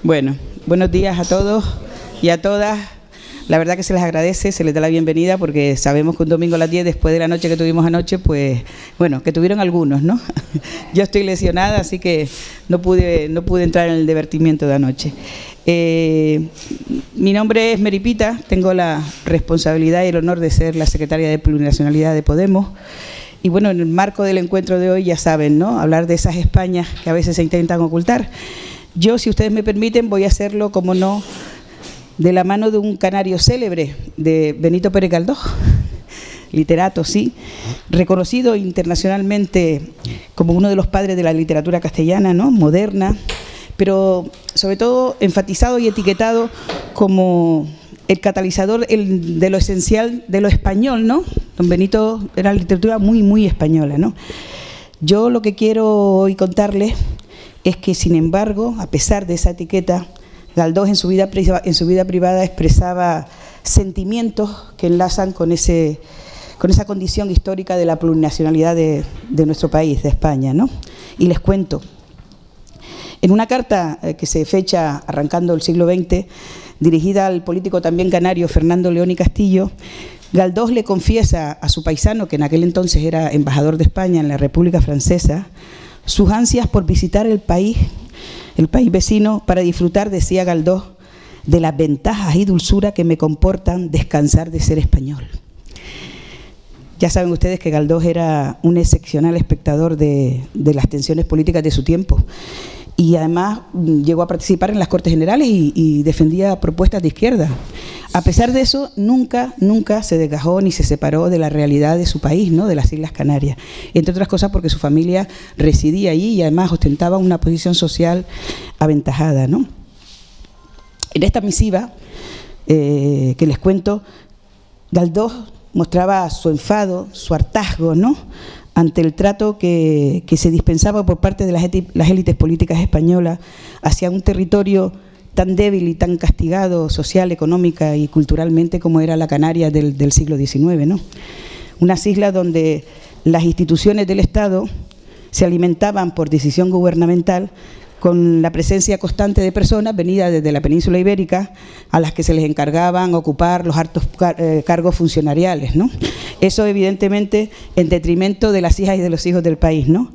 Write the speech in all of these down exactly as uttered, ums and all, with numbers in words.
Bueno, buenos días a todos y a todas. La verdad que se les agradece, se les da la bienvenida porque sabemos que un domingo a las diez, después de la noche que tuvimos anoche, pues, bueno, que tuvieron algunos, ¿no? Yo estoy lesionada, así que no pude, no pude entrar en el divertimiento de anoche. Eh, mi nombre es Meripita, tengo la responsabilidad y el honor de ser la secretaria de Plurinacionalidad de Podemos. Y bueno, en el marco del encuentro de hoy, ya saben, ¿no?, hablar de esas Españas que a veces se intentan ocultar. Yo, si ustedes me permiten, voy a hacerlo, como no, de la mano de un canario célebre, de Benito Pérez Galdós, literato, sí, reconocido internacionalmente como uno de los padres de la literatura castellana, ¿no?, moderna, pero sobre todo enfatizado y etiquetado como el catalizador el, de lo esencial de lo español, ¿no? Don Benito era literatura muy, muy española, ¿no? Yo lo que quiero hoy contarles es que, sin embargo, a pesar de esa etiqueta, Galdós en su vida, en su vida privada expresaba sentimientos que enlazan con, ese, con esa condición histórica de la plurinacionalidad de, de nuestro país, de España, ¿no? Y les cuento. En una carta que se fecha arrancando el siglo veinte, dirigida al político también canario Fernando León y Castillo, Galdós le confiesa a su paisano, que en aquel entonces era embajador de España en la República Francesa, sus ansias por visitar el país, el país vecino, para disfrutar, decía Galdós, de las ventajas y dulzura que me comportan descansar de ser español. Ya saben ustedes que Galdós era un excepcional espectador de, de las tensiones políticas de su tiempo. Y además llegó a participar en las Cortes Generales y, y defendía propuestas de izquierda. A pesar de eso, nunca, nunca se desgajó ni se separó de la realidad de su país, ¿no?, de las Islas Canarias. Entre otras cosas porque su familia residía allí y además ostentaba una posición social aventajada, ¿no? En esta misiva eh, que les cuento, Galdós mostraba su enfado, su hartazgo, ¿no?, ante el trato que, que se dispensaba por parte de las, las élites políticas españolas hacia un territorio tan débil y tan castigado social, económica y culturalmente como era la Canarias del, del siglo diecinueve, ¿no? Unas islas donde las instituciones del Estado se alimentaban por decisión gubernamental con la presencia constante de personas venidas desde la península ibérica a las que se les encargaban ocupar los altos car eh, cargos funcionariales, ¿no? Eso evidentemente en detrimento de las hijas y de los hijos del país, ¿no?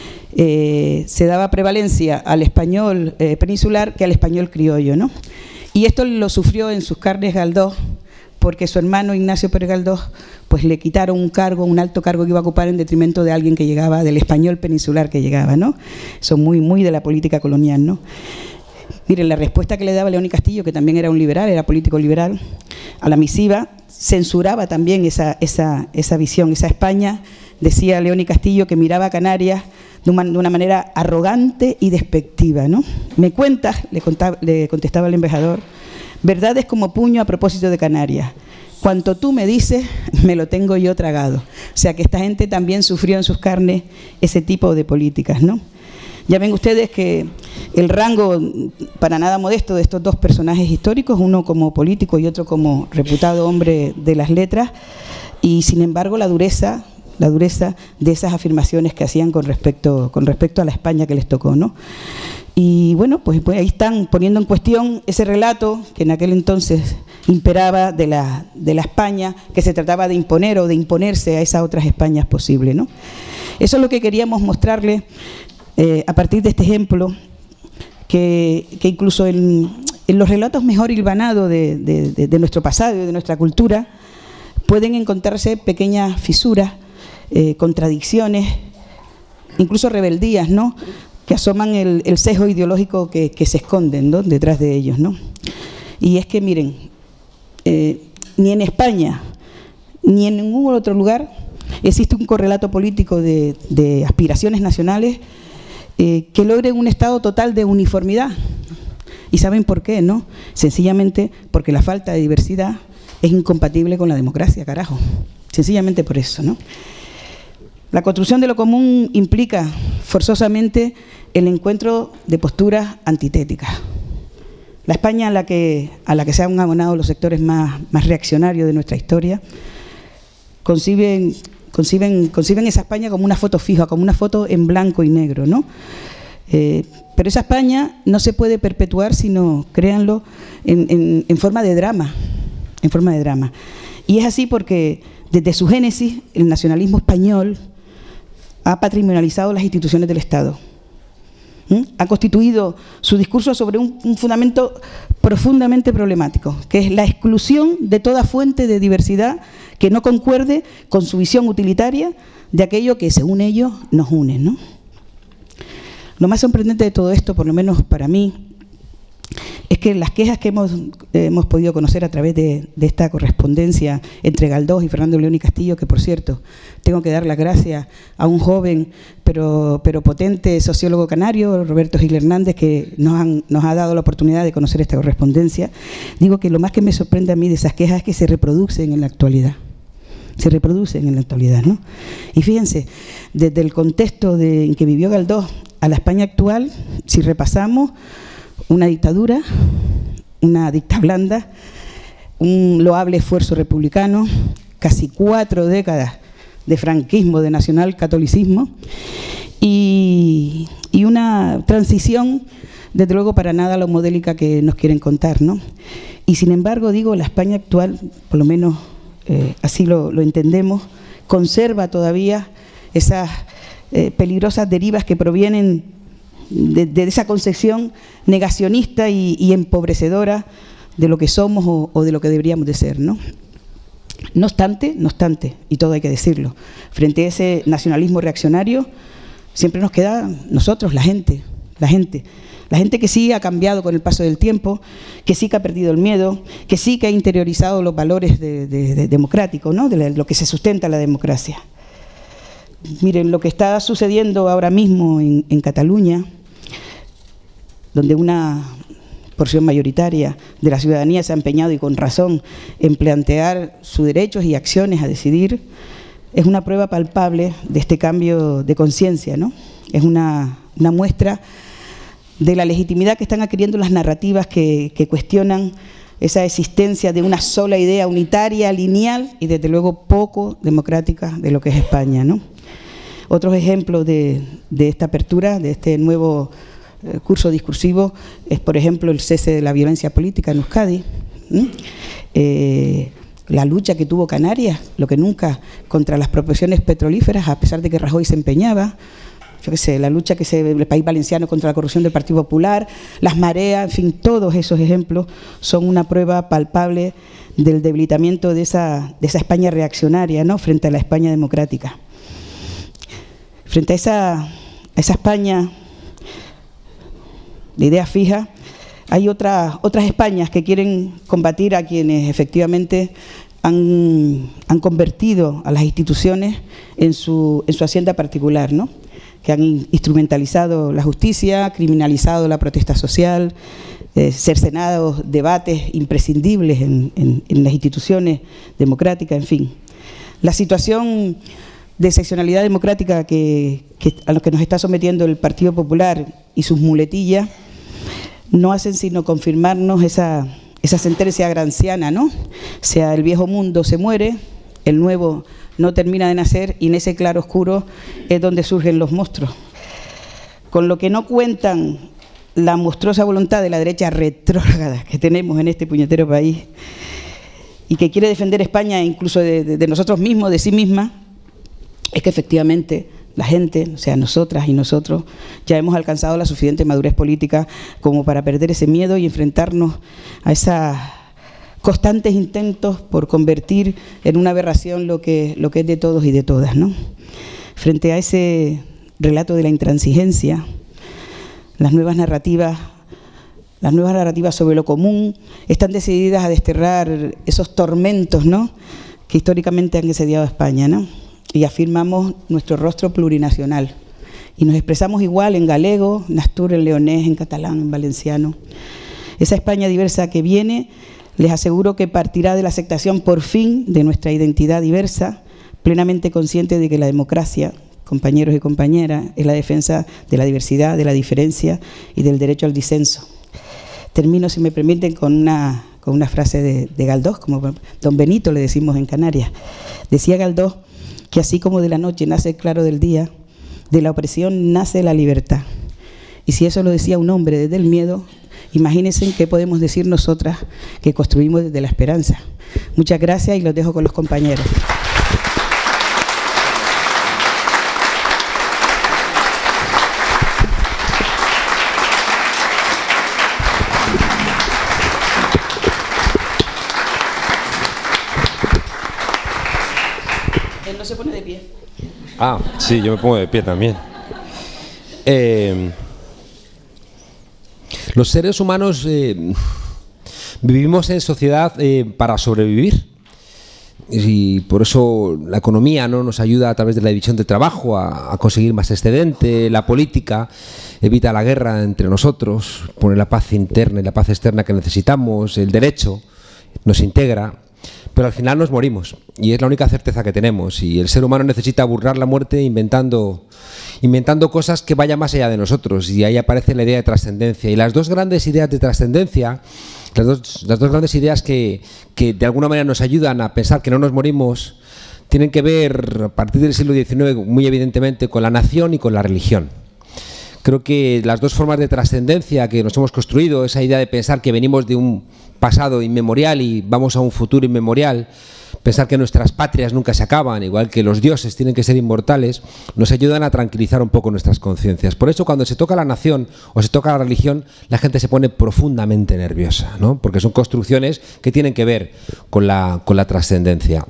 Eh, se daba prevalencia al español eh, peninsular que al español criollo, ¿no? Y esto lo sufrió en sus carnes Galdós, porque su hermano Ignacio Pérez Galdós pues le quitaron un cargo, un alto cargo que iba a ocupar en detrimento de alguien que llegaba, del español peninsular que llegaba, ¿no? Son muy, muy de la política colonial, ¿no? Miren, la respuesta que le daba León y Castillo, que también era un liberal, era político liberal, a la misiva, censuraba también esa, esa, esa visión, esa España. Decía León y Castillo que miraba a Canarias de una, de una manera arrogante y despectiva, ¿no? Me cuentas, le, contaba, le contestaba el embajador, verdades como puño a propósito de Canarias. Cuanto tú me dices, me lo tengo yo tragado. O sea que esta gente también sufrió en sus carnes ese tipo de políticas, ¿no? Ya ven ustedes que el rango para nada modesto de estos dos personajes históricos, uno como político y otro como reputado hombre de las letras, y sin embargo la dureza, la dureza de esas afirmaciones que hacían con respecto, con respecto a la España que les tocó, ¿no? Y bueno, pues, pues ahí están poniendo en cuestión ese relato que en aquel entonces imperaba de la, de la España, que se trataba de imponer o de imponerse a esas otras Españas posibles, ¿no? Eso es lo que queríamos mostrarle eh, a partir de este ejemplo, que, que incluso en, en los relatos mejor hilvanados de, de, de, de nuestro pasado y de nuestra cultura pueden encontrarse pequeñas fisuras, eh, contradicciones, incluso rebeldías, ¿no?, que asoman el, el sesgo ideológico que, que se esconden, ¿no?, detrás de ellos, ¿no? Y es que, miren, eh, ni en España ni en ningún otro lugar existe un correlato político de, de aspiraciones nacionales eh, que logre un estado total de uniformidad. ¿Y saben por qué, no? Sencillamente porque la falta de diversidad es incompatible con la democracia, carajo. Sencillamente por eso, ¿no? La construcción de lo común implica forzosamente el encuentro de posturas antitéticas. La España a la que, a la que se han abonado los sectores más, más reaccionarios de nuestra historia conciben, conciben, conciben esa España como una foto fija, como una foto en blanco y negro, ¿no? Eh, pero esa España no se puede perpetuar, sino, créanlo, en, en, en forma de drama, en forma de drama. Y es así porque desde su génesis el nacionalismo español ha patrimonializado las instituciones del Estado. ¿Mm? Ha constituido su discurso sobre un, un fundamento profundamente problemático, que es la exclusión de toda fuente de diversidad que no concuerde con su visión utilitaria de aquello que, según ellos, nos une, ¿no? Lo más sorprendente de todo esto, por lo menos para mí, es que las quejas que hemos, eh, hemos podido conocer a través de, de esta correspondencia entre Galdós y Fernando León y Castillo, que por cierto, tengo que dar las gracias a un joven pero, pero potente sociólogo canario, Roberto Gil Hernández, que nos, han, nos ha dado la oportunidad de conocer esta correspondencia. Digo que lo más que me sorprende a mí de esas quejas es que se reproducen en la actualidad. Se reproducen en la actualidad, ¿no? Y fíjense, desde el contexto de, en que vivió Galdós a la España actual, si repasamos, una dictadura, una dicta blanda, un loable esfuerzo republicano, casi cuatro décadas de franquismo, de nacionalcatolicismo y, y una transición, desde luego, para nada lo modélica que nos quieren contar, ¿no? Y sin embargo, digo, la España actual, por lo menos eh, así lo, lo entendemos, conserva todavía esas eh, peligrosas derivas que provienen De, de esa concepción negacionista y, y empobrecedora de lo que somos o, o de lo que deberíamos de ser, ¿no? No obstante, no obstante, y todo hay que decirlo, frente a ese nacionalismo reaccionario, siempre nos queda nosotros, la gente, la gente, la gente que sí ha cambiado con el paso del tiempo, que sí que ha perdido el miedo, que sí que ha interiorizado los valores de, de, de democráticos, ¿no? De la, lo que se sustenta la democracia. Miren, lo que está sucediendo ahora mismo en, en Cataluña, donde una porción mayoritaria de la ciudadanía se ha empeñado, y con razón, en plantear sus derechos y acciones a decidir, es una prueba palpable de este cambio de conciencia, ¿no? Es una, una muestra de la legitimidad que están adquiriendo las narrativas que, que cuestionan esa existencia de una sola idea unitaria, lineal y desde luego poco democrática de lo que es España, ¿no? Otros ejemplos de, de esta apertura, de este nuevo eh, curso discursivo, es por ejemplo el cese de la violencia política en Euskadi, ¿Mm? eh, la lucha que tuvo Canarias, lo que nunca, contra las proporciones petrolíferas, a pesar de que Rajoy se empeñaba, yo qué sé, la lucha que se el país valenciano contra la corrupción del Partido Popular, las mareas, en fin, todos esos ejemplos son una prueba palpable del debilitamiento de esa, de esa España reaccionaria, ¿no?, frente a la España democrática. Frente a esa, a esa España de idea fija, hay otra, otras Españas que quieren combatir a quienes efectivamente han, han convertido a las instituciones en su, en su hacienda particular, ¿no?, que han instrumentalizado la justicia, criminalizado la protesta social, eh, cercenado debates imprescindibles en, en, en las instituciones democráticas, en fin. La situación de excepcionalidad democrática que, que, a lo que nos está sometiendo el Partido Popular y sus muletillas no hacen sino confirmarnos esa, esa sentencia granciana, ¿no? O sea, el viejo mundo se muere, el nuevo no termina de nacer, y en ese claro oscuro es donde surgen los monstruos. Con lo que no cuentan la monstruosa voluntad de la derecha retrógrada que tenemos en este puñetero país y que quiere defender España incluso de, de, de nosotros mismos, de sí misma, es que efectivamente la gente, o sea, nosotras y nosotros, ya hemos alcanzado la suficiente madurez política como para perder ese miedo y enfrentarnos a esas constantes intentos por convertir en una aberración lo que, lo que es de todos y de todas, ¿no? Frente a ese relato de la intransigencia, las nuevas narrativas, las nuevas narrativas sobre lo común están decididas a desterrar esos tormentos, ¿no?, que históricamente han asediado a España, ¿no? Y afirmamos nuestro rostro plurinacional. Y nos expresamos igual en galego, en astur, en leonés, en catalán, en valenciano. Esa España diversa que viene, les aseguro que partirá de la aceptación por fin de nuestra identidad diversa, plenamente consciente de que la democracia, compañeros y compañeras, es la defensa de la diversidad, de la diferencia y del derecho al disenso. Termino, si me permiten, con una, con una frase de, de Galdós, como don Benito le decimos en Canarias. Decía Galdós que así como de la noche nace el claro del día, de la opresión nace la libertad. Y si eso lo decía un hombre desde el miedo, imagínense qué podemos decir nosotras que construimos desde la esperanza. Muchas gracias y los dejo con los compañeros. Él no se pone de pie. Ah, sí, yo me pongo de pie también. Eh, los seres humanos eh, vivimos en sociedad eh, para sobrevivir, y por eso la economía, ¿no?, nos ayuda a través de la división de trabajo a, a conseguir más excedente. La política evita la guerra entre nosotros, pone la paz interna y la paz externa que necesitamos. El derecho nos integra. Pero al final nos morimos, y es la única certeza que tenemos, y el ser humano necesita burlar la muerte inventando, inventando cosas que vayan más allá de nosotros, y ahí aparece la idea de trascendencia. Y las dos grandes ideas de trascendencia, las dos, las dos grandes ideas que, que de alguna manera nos ayudan a pensar que no nos morimos, tienen que ver, a partir del siglo diecinueve, muy evidentemente, con la nación y con la religión. Creo que las dos formas de trascendencia que nos hemos construido, esa idea de pensar que venimos de un pasado inmemorial y vamos a un futuro inmemorial, pensar que nuestras patrias nunca se acaban, igual que los dioses tienen que ser inmortales, nos ayudan a tranquilizar un poco nuestras conciencias. Por eso, cuando se toca la nación o se toca la religión, la gente se pone profundamente nerviosa, ¿no?, porque son construcciones que tienen que ver con la, con la trascendencia.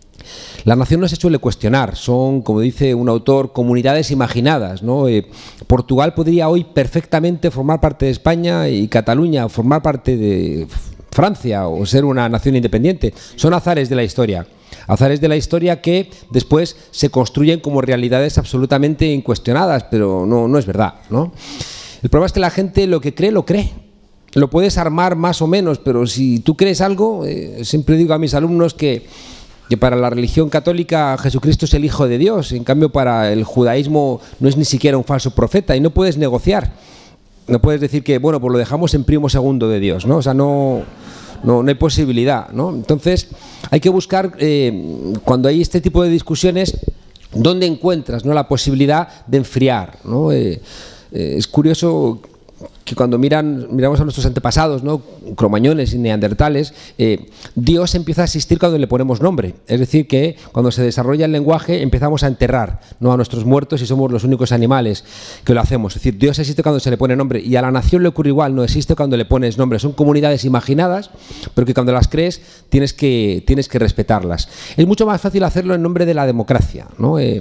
La nación no se suele cuestionar, son, como dice un autor, comunidades imaginadas, ¿no? Eh, Portugal podría hoy perfectamente formar parte de España, y Cataluña formar parte de Francia o ser una nación independiente. Son azares de la historia, azares de la historia que después se construyen como realidades absolutamente incuestionadas, pero no, no es verdad, ¿no? El problema es que la gente lo que cree, lo cree. Lo puedes armar más o menos, pero si tú crees algo, eh, siempre digo a mis alumnos que que para la religión católica Jesucristo es el Hijo de Dios, en cambio para el judaísmo no es ni siquiera un falso profeta, y no puedes negociar, no puedes decir que, bueno, pues lo dejamos en primo segundo de Dios, ¿no? O sea, no, no, no hay posibilidad, ¿no? Entonces hay que buscar, eh, cuando hay este tipo de discusiones, dónde encuentras, ¿no?, la posibilidad de enfriar, ¿no? Eh, eh, es curioso que cuando miran, miramos a nuestros antepasados, ¿no?, cromañones y neandertales, eh, Dios empieza a existir cuando le ponemos nombre. Es decir, que cuando se desarrolla el lenguaje empezamos a enterrar, ¿no?, a nuestros muertos, y somos los únicos animales que lo hacemos. Es decir, Dios existe cuando se le pone nombre, y a la nación le ocurre igual, no existe cuando le pones nombre. Son comunidades imaginadas, pero que cuando las crees tienes que, tienes que respetarlas. Es mucho más fácil hacerlo en nombre de la democracia, ¿no? Eh,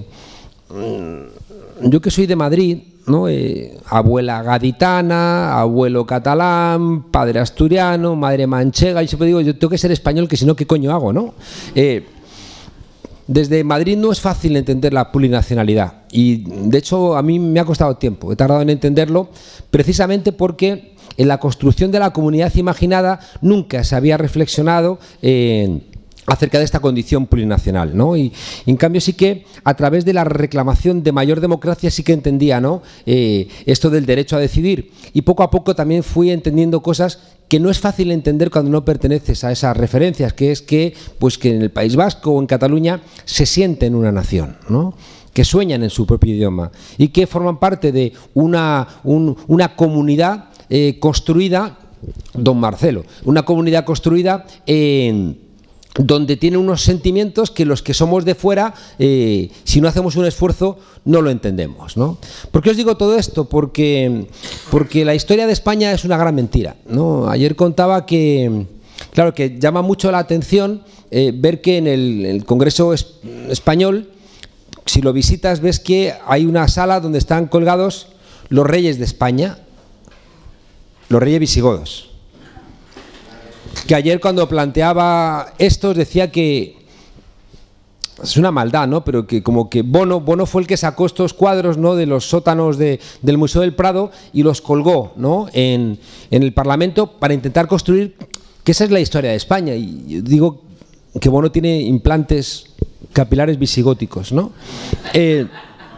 yo que soy de Madrid, ¿no?, eh, abuela gaditana, abuelo catalán, padre asturiano, madre manchega, y siempre digo, yo tengo que ser español, que si no, ¿qué coño hago, no? Eh, desde Madrid no es fácil entender la plurinacionalidad, y de hecho a mí me ha costado tiempo, he tardado en entenderlo, precisamente porque en la construcción de la comunidad imaginada nunca se había reflexionado en eh, acerca de esta condición plurinacional, ¿no? Y, y en cambio sí que a través de la reclamación de mayor democracia sí que entendía, ¿no?, eh, esto del derecho a decidir, y poco a poco también fui entendiendo cosas que no es fácil entender cuando no perteneces a esas referencias, que es que, pues, que en el País Vasco o en Cataluña se sienten una nación, ¿no?, que sueñan en su propio idioma y que forman parte de una, un, una comunidad eh, construida, don Marcelo, una comunidad construida en donde tiene unos sentimientos que los que somos de fuera, eh, si no hacemos un esfuerzo, no lo entendemos, ¿no? ¿Por qué os digo todo esto? Porque, porque la historia de España es una gran mentira, ¿no? Ayer contaba que, claro, que llama mucho la atención eh, ver que en el, el Congreso es, español, si lo visitas, ves que hay una sala donde están colgados los reyes de España, los reyes visigodos. Que ayer, cuando planteaba esto, decía que es una maldad, ¿no?, pero que como que Bono, Bono fue el que sacó estos cuadros, ¿no?, de los sótanos de, del Museo del Prado y los colgó, ¿no?, en, en el Parlamento para intentar construir que esa es la historia de España. Y yo digo que Bono tiene implantes capilares visigóticos, ¿no? Eh,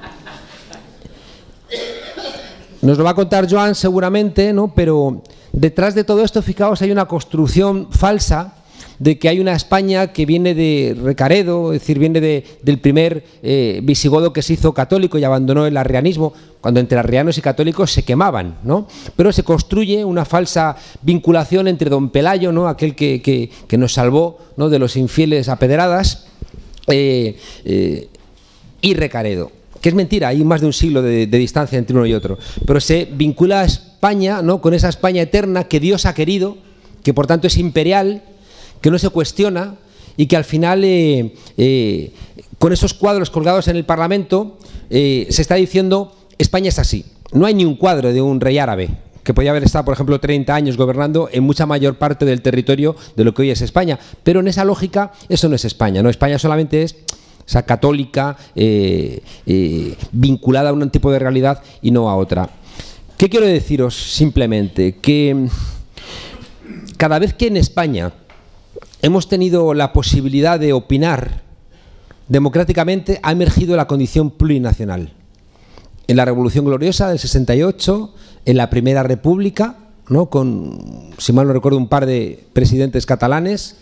nos lo va a contar Joan seguramente, ¿no?, pero detrás de todo esto, fijaos, hay una construcción falsa de que hay una España que viene de Recaredo, es decir, viene de, del primer eh, visigodo que se hizo católico y abandonó el arrianismo, cuando entre arrianos y católicos se quemaban, ¿no? Pero se construye una falsa vinculación entre don Pelayo, ¿no?, aquel que, que, que nos salvó, ¿no?, de los infieles a pedradas, eh, eh, y Recaredo. Que es mentira, hay más de un siglo de, de distancia entre uno y otro, pero se vincula a España, ¿no?, con esa España eterna que Dios ha querido, que por tanto es imperial, que no se cuestiona y que al final eh, eh, con esos cuadros colgados en el Parlamento eh, se está diciendo España es así. No hay ni un cuadro de un rey árabe que podía haber estado, por ejemplo, treinta años gobernando en mucha mayor parte del territorio de lo que hoy es España, pero en esa lógica eso no es España, ¿no? España solamente es o sea, católica, eh, eh, vinculada a un tipo de realidad y no a otra. ¿Qué quiero deciros? Simplemente que cada vez que en España hemos tenido la posibilidad de opinar democráticamente, ha emergido la condición plurinacional. En la Revolución Gloriosa del sesenta y ocho, en la Primera República, ¿no?, con, si mal no recuerdo, un par de presidentes catalanes.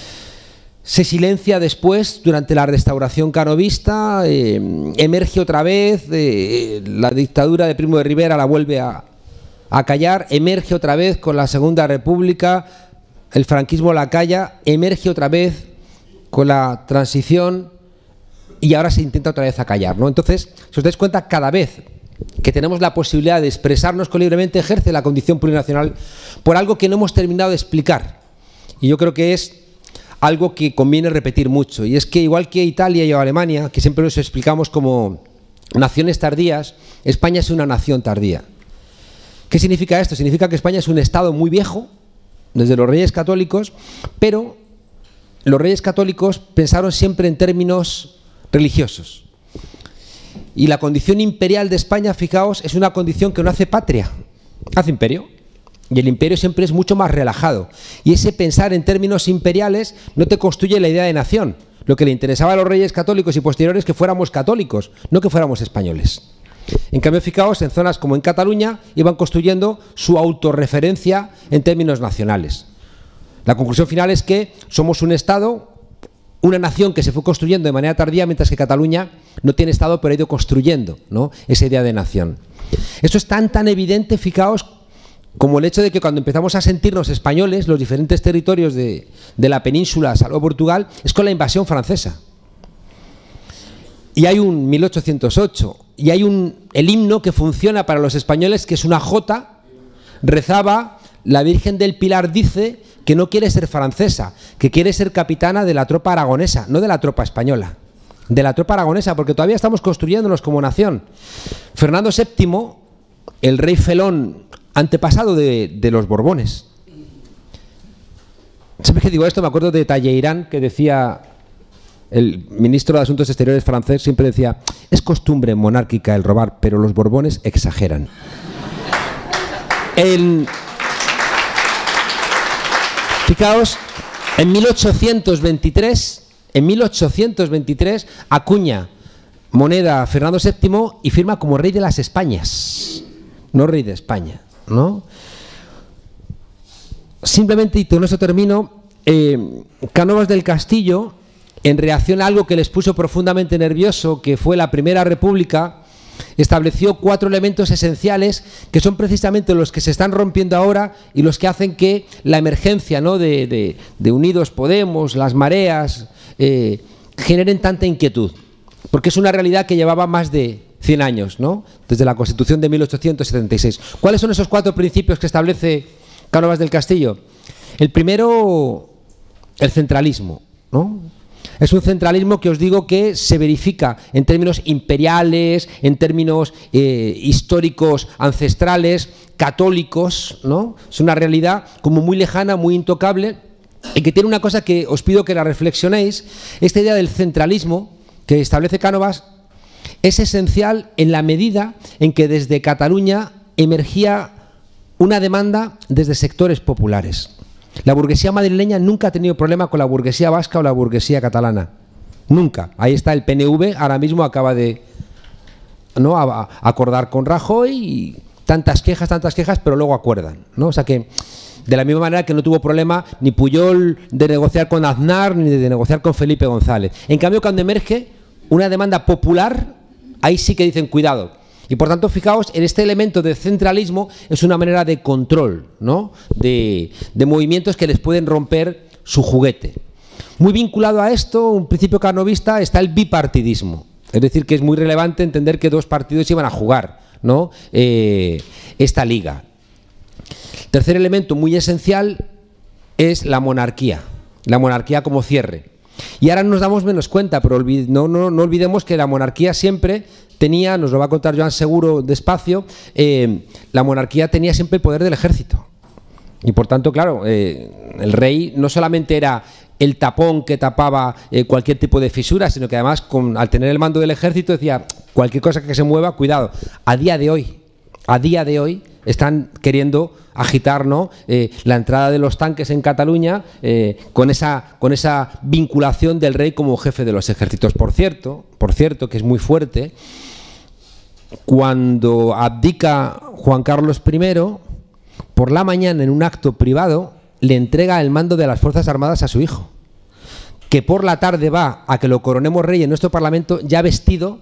Se silencia después, durante la restauración canovista, eh, emerge otra vez, eh, la dictadura de Primo de Rivera la vuelve a, a callar, emerge otra vez con la Segunda República, el franquismo la calla, emerge otra vez con la transición y ahora se intenta otra vez acallar, ¿no? Entonces, si os dais cuenta, cada vez que tenemos la posibilidad de expresarnos libremente, ejerce la condición plurinacional por algo que no hemos terminado de explicar. Y yo creo que es algo que conviene repetir mucho, y es que igual que Italia y Alemania, que siempre nos explicamos como naciones tardías, España es una nación tardía. ¿Qué significa esto? Significa que España es un Estado muy viejo, desde los Reyes Católicos, pero los Reyes Católicos pensaron siempre en términos religiosos. Y la condición imperial de España, fijaos, es una condición que no hace patria, hace imperio. Y el imperio siempre es mucho más relajado. Y ese pensar en términos imperiales no te construye la idea de nación. Lo que le interesaba a los reyes católicos y posteriores es que fuéramos católicos, no que fuéramos españoles. En cambio, fijaos, en zonas como en Cataluña iban construyendo su autorreferencia en términos nacionales. La conclusión final es que somos un Estado, una nación que se fue construyendo de manera tardía, mientras que Cataluña no tiene Estado, pero ha ido construyendo, ¿no?, esa idea de nación. Esto es tan, tan evidente, fijaos, como el hecho de que cuando empezamos a sentirnos españoles, los diferentes territorios de, de la península, salvo Portugal, es con la invasión francesa. Y hay un mil ochocientos ocho, y hay un, el himno que funciona para los españoles, que es una jota, rezaba, la Virgen del Pilar dice que no quiere ser francesa, que quiere ser capitana de la tropa aragonesa, no de la tropa española, de la tropa aragonesa, porque todavía estamos construyéndonos como nación. Fernando séptimo, el rey felón, antepasado de, de los Borbones. ¿Sabes qué digo esto? Me acuerdo de Talleyrand, que decía, el ministro de Asuntos Exteriores francés, siempre decía, es costumbre monárquica el robar, pero los Borbones exageran. En, fijaos, en mil ochocientos veintitrés, en mil ochocientos veintitrés acuña moneda Fernando séptimo y firma como rey de las Españas, no rey de España, ¿no? Simplemente, y con eso termino, eh, Cánovas del Castillo, en reacción a algo que les puso profundamente nervioso, que fue la Primera República, estableció cuatro elementos esenciales que son precisamente los que se están rompiendo ahora y los que hacen que la emergencia, ¿no?, de, de, de Unidos Podemos, las mareas, eh, generen tanta inquietud, porque es una realidad que llevaba más de cien años, ¿no?, desde la Constitución de mil ochocientos setenta y seis. ¿Cuáles son esos cuatro principios que establece Cánovas del Castillo? El primero, el centralismo, ¿no? Es un centralismo que os digo que se verifica en términos imperiales, en términos eh, históricos, ancestrales, católicos, ¿no? Es una realidad como muy lejana, muy intocable, y que tiene una cosa que os pido que la reflexionéis. Esta idea del centralismo que establece Cánovas es esencial en la medida en que desde Cataluña emergía una demanda desde sectores populares. La burguesía madrileña nunca ha tenido problema con la burguesía vasca o la burguesía catalana. Nunca. Ahí está el P N V, ahora mismo acaba de, ¿no?, a, a acordar con Rajoy, y tantas quejas, tantas quejas, pero luego acuerdan, ¿no? O sea que De la misma manera que no tuvo problema ni Pujol de negociar con Aznar ni de negociar con Felipe González. En cambio, cuando emerge una demanda popular, ahí sí que dicen cuidado. Y por tanto, fijaos, en este elemento de centralismo es una manera de control, ¿no? de, de movimientos que les pueden romper su juguete. Muy vinculado a esto, un principio carnovista, está el bipartidismo. Es decir, que es muy relevante entender que dos partidos iban a jugar, ¿no? eh, esta liga. Tercer elemento muy esencial es la monarquía, la monarquía como cierre. Y ahora nos damos menos cuenta, pero olvid no, no, no olvidemos que la monarquía siempre tenía, nos lo va a contar Joan seguro despacio, eh, la monarquía tenía siempre el poder del ejército. Y por tanto, claro, eh, el rey no solamente era el tapón que tapaba eh, cualquier tipo de fisura, sino que además, con, al tener el mando del ejército, decía, cualquier cosa que se mueva, cuidado. A día de hoy, a día de hoy, están queriendo agitar, ¿no? eh, la entrada de los tanques en Cataluña eh, con, esa, con esa vinculación del rey como jefe de los ejércitos. Por cierto, por cierto, que es muy fuerte, cuando abdica Juan Carlos primero, por la mañana en un acto privado le entrega el mando de las Fuerzas Armadas a su hijo, que por la tarde va a que lo coronemos rey en nuestro Parlamento ya vestido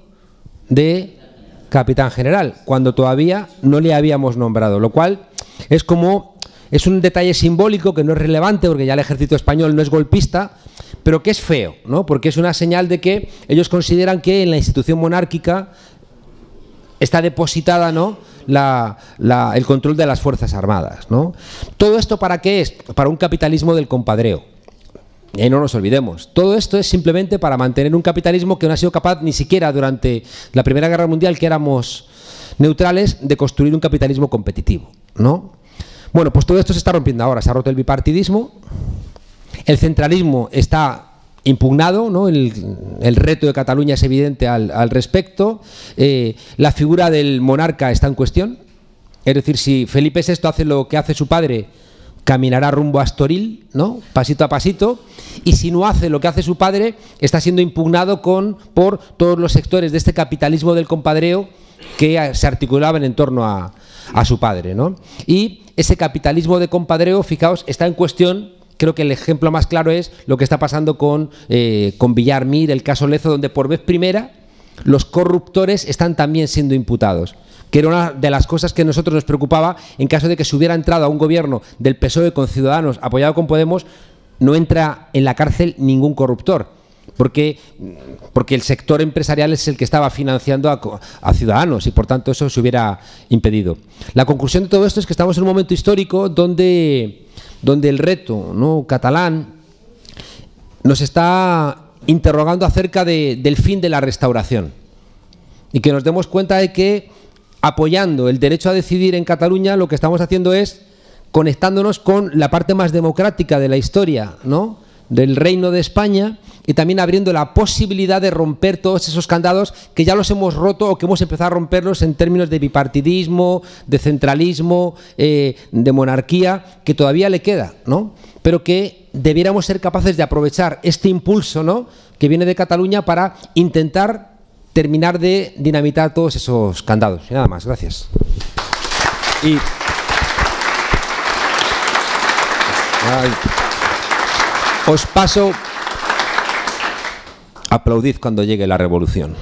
de capitán general, cuando todavía no le habíamos nombrado, lo cual es como, es un detalle simbólico que no es relevante porque ya el ejército español no es golpista, pero que es feo, ¿no? Porque es una señal de que ellos consideran que en la institución monárquica está depositada, ¿no? La, la, el control de las Fuerzas Armadas, ¿no? ¿Todo esto para qué es? Para un capitalismo del compadreo. Y no nos olvidemos, todo esto es simplemente para mantener un capitalismo que no ha sido capaz ni siquiera durante la Primera Guerra Mundial, que éramos neutrales, de construir un capitalismo competitivo, ¿no? Bueno, pues todo esto se está rompiendo ahora, se ha roto el bipartidismo, el centralismo está impugnado, ¿no? el, el reto de Cataluña es evidente al, al respecto, eh, la figura del monarca está en cuestión, es decir, si Felipe sexto hace lo que hace su padre, caminará rumbo a Estoril, ¿no? Pasito a pasito, y si no hace lo que hace su padre, está siendo impugnado con, por todos los sectores de este capitalismo del compadreo que se articulaban en torno a, a su padre, ¿no? Y ese capitalismo de compadreo, fijaos, está en cuestión. Creo que el ejemplo más claro es lo que está pasando con, eh, con Villar Mir, el caso Lezo, donde por vez primera los corruptores están también siendo imputados, que era una de las cosas que a nosotros nos preocupaba en caso de que se hubiera entrado a un gobierno del P S O E con Ciudadanos apoyado con Podemos, no entra en la cárcel ningún corruptor, porque, porque el sector empresarial es el que estaba financiando a, a Ciudadanos y por tanto eso se hubiera impedido. La conclusión de todo esto es que estamos en un momento histórico donde, donde el reto, ¿no? catalán nos está interrogando acerca de, del fin de la restauración y que nos demos cuenta de que apoyando el derecho a decidir en Cataluña, lo que estamos haciendo es conectándonos con la parte más democrática de la historia, ¿no? del Reino de España, y también abriendo la posibilidad de romper todos esos candados que ya los hemos roto o que hemos empezado a romperlos en términos de bipartidismo, de centralismo, eh, de monarquía, que todavía le queda, ¿no? pero que debiéramos ser capaces de aprovechar este impulso, ¿no? que viene de Cataluña para intentar terminar de dinamitar todos esos candados. Y nada más, gracias. Y ay, os paso, aplaudid cuando llegue la revolución.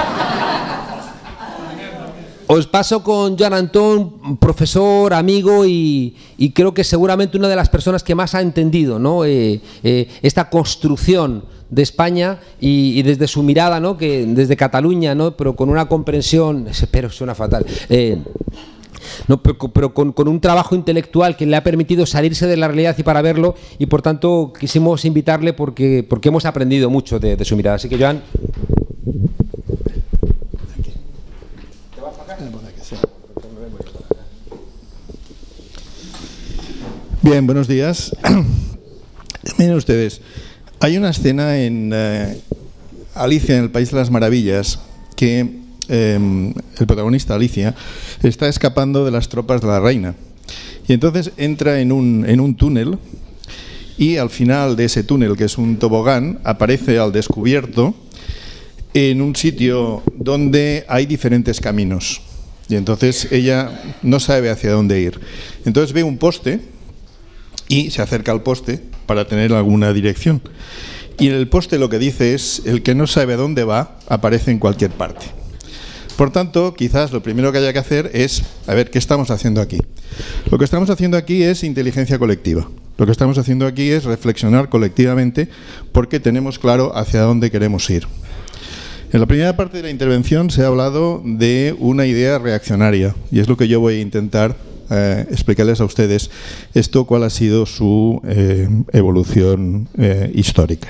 Os paso con Joan Antón, profesor, amigo y, y creo que seguramente una de las personas que más ha entendido, ¿no? eh, eh, esta construcción de España y, y desde su mirada, ¿no? que desde Cataluña, ¿no? pero con una comprensión, pero suena fatal, eh, no, pero, pero con, con un trabajo intelectual que le ha permitido salirse de la realidad y para verlo, y por tanto quisimos invitarle porque, porque hemos aprendido mucho de, de su mirada. Así que, Joan. Bien, buenos días. Miren ustedes, hay una escena en eh, Alicia en el País de las Maravillas que eh, el protagonista, Alicia, está escapando de las tropas de la reina. Y entonces entra en un, en un túnel y al final de ese túnel, que es un tobogán, aparece al descubierto en un sitio donde hay diferentes caminos. Y entonces ella no sabe hacia dónde ir. Entonces ve un poste y se acerca al poste para tener alguna dirección. Y el poste lo que dice es: el que no sabe a dónde va aparece en cualquier parte. Por tanto, quizás lo primero que haya que hacer es a ver qué estamos haciendo aquí. Lo que estamos haciendo aquí es inteligencia colectiva. Lo que estamos haciendo aquí es reflexionar colectivamente porque tenemos claro hacia dónde queremos ir. En la primera parte de la intervención se ha hablado de una idea reaccionaria y es lo que yo voy a intentar eh, explicarles a ustedes esto, cuál ha sido su eh, evolución eh, histórica.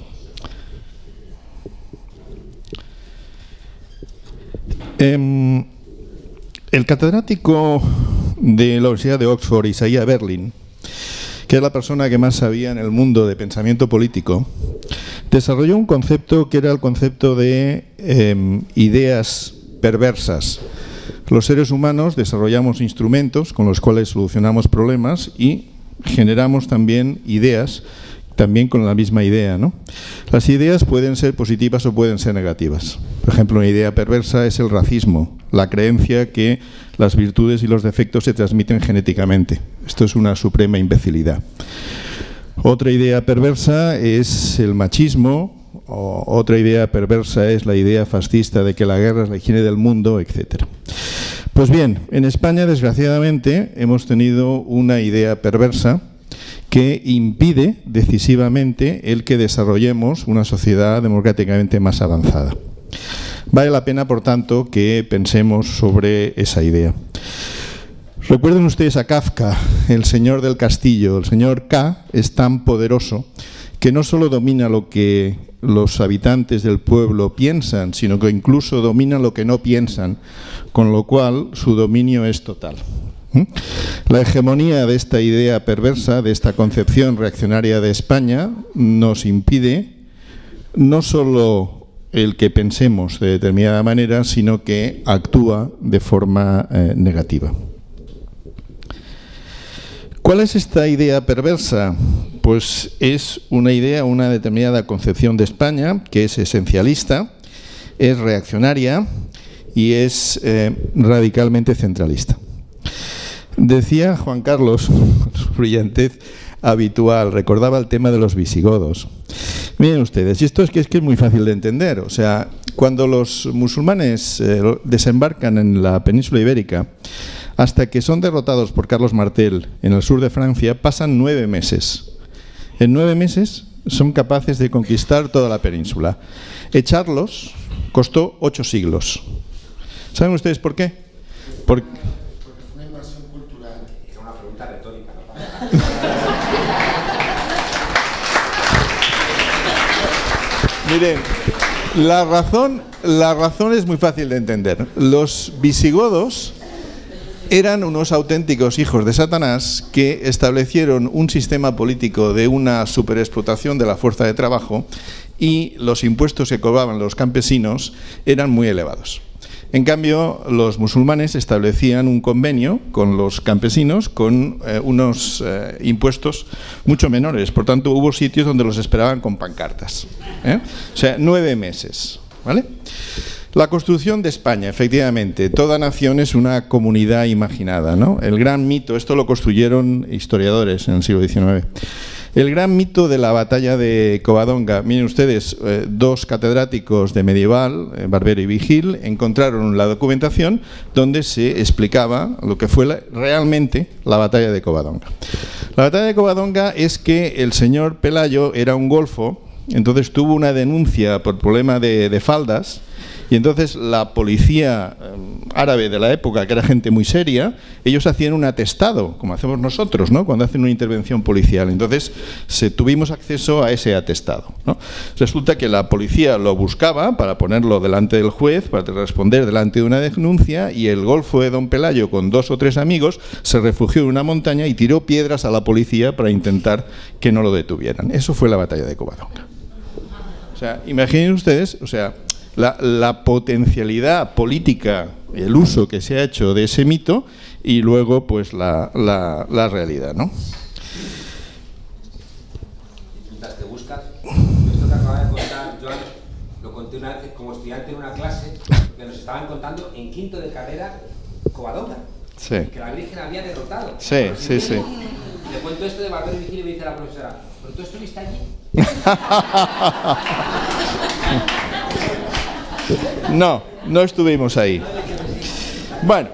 Eh, el catedrático de la Universidad de Oxford, Isaiah Berlin, que es la persona que más sabía en el mundo de pensamiento político, desarrolló un concepto que era el concepto de eh, ideas perversas. Los seres humanos desarrollamos instrumentos con los cuales solucionamos problemas y generamos también ideas, también con la misma idea, ¿no? Las ideas pueden ser positivas o pueden ser negativas. Por ejemplo, una idea perversa es el racismo, la creencia que las virtudes y los defectos se transmiten genéticamente. Esto es una suprema imbecilidad. Otra idea perversa es el machismo, o otra idea perversa es la idea fascista de que la guerra es la higiene del mundo, etcétera. Pues bien, en España, desgraciadamente, hemos tenido una idea perversa que impide decisivamente el que desarrollemos una sociedad democráticamente más avanzada. Vale la pena, por tanto, que pensemos sobre esa idea. Recuerden ustedes a Kafka, el señor del castillo. El señor K es tan poderoso que no solo domina lo que los habitantes del pueblo piensan, sino que incluso domina lo que no piensan, con lo cual su dominio es total. La hegemonía de esta idea perversa, de esta concepción reaccionaria de España, nos impide no solo el que pensemos de determinada manera, sino que actúa de forma eh, negativa. ¿Cuál es esta idea perversa? Pues es una idea, una determinada concepción de España que es esencialista, es reaccionaria y es eh, radicalmente centralista. Decía Juan Carlos, su brillantez habitual, recordaba el tema de los visigodos. Miren ustedes, y esto es que es, que es muy fácil de entender. O sea, cuando los musulmanes eh, desembarcan en la península ibérica, hasta que son derrotados por Carlos Martel en el sur de Francia, pasan nueve meses. En nueve meses son capaces de conquistar toda la península. Echarlos costó ocho siglos. ¿Saben ustedes por qué? Porque miren, la razón, la razón es muy fácil de entender. Los visigodos eran unos auténticos hijos de Satanás que establecieron un sistema político de una superexplotación de la fuerza de trabajo y los impuestos que cobraban los campesinos eran muy elevados. En cambio, los musulmanes establecían un convenio con los campesinos con eh, unos eh, impuestos mucho menores. Por tanto, hubo sitios donde los esperaban con pancartas, ¿eh? O sea, nueve meses, ¿vale? La construcción de España, efectivamente, toda nación es una comunidad imaginada, ¿no? El gran mito, esto lo construyeron historiadores en el siglo diecinueve. El gran mito de la batalla de Covadonga. Miren ustedes, eh, dos catedráticos de medieval, eh, Barbero y Vigil, encontraron la documentación donde se explicaba lo que fue la, realmente la batalla de Covadonga. La batalla de Covadonga es que el señor Pelayo era un golfo, entonces tuvo una denuncia por problema de, de faldas. Y entonces la policía eh, árabe de la época, que era gente muy seria, ellos hacían un atestado, como hacemos nosotros, ¿no?, cuando hacen una intervención policial. Entonces se, tuvimos acceso a ese atestado, ¿no? Resulta que la policía lo buscaba para ponerlo delante del juez, para responder delante de una denuncia, y el golfo de Don Pelayo, con dos o tres amigos, se refugió en una montaña y tiró piedras a la policía para intentar que no lo detuvieran. Eso fue la batalla de Covadonga. O sea, imaginen ustedes, o sea, La, la potencialidad política, el uso que se ha hecho de ese mito y luego pues la, la, la realidad, ¿no? ¿Te buscas? Esto que acaba de contar Joan, lo conté una vez como estudiante en una clase que nos estaban contando en quinto de carrera Covadonga. Sí. Que la Virgen había derrotado. Sí, sí, sí. Le cuento esto de Valverde Vigil y me dice la profesora, ¿pero tú estuviste allí? No, no estuvimos ahí. Bueno.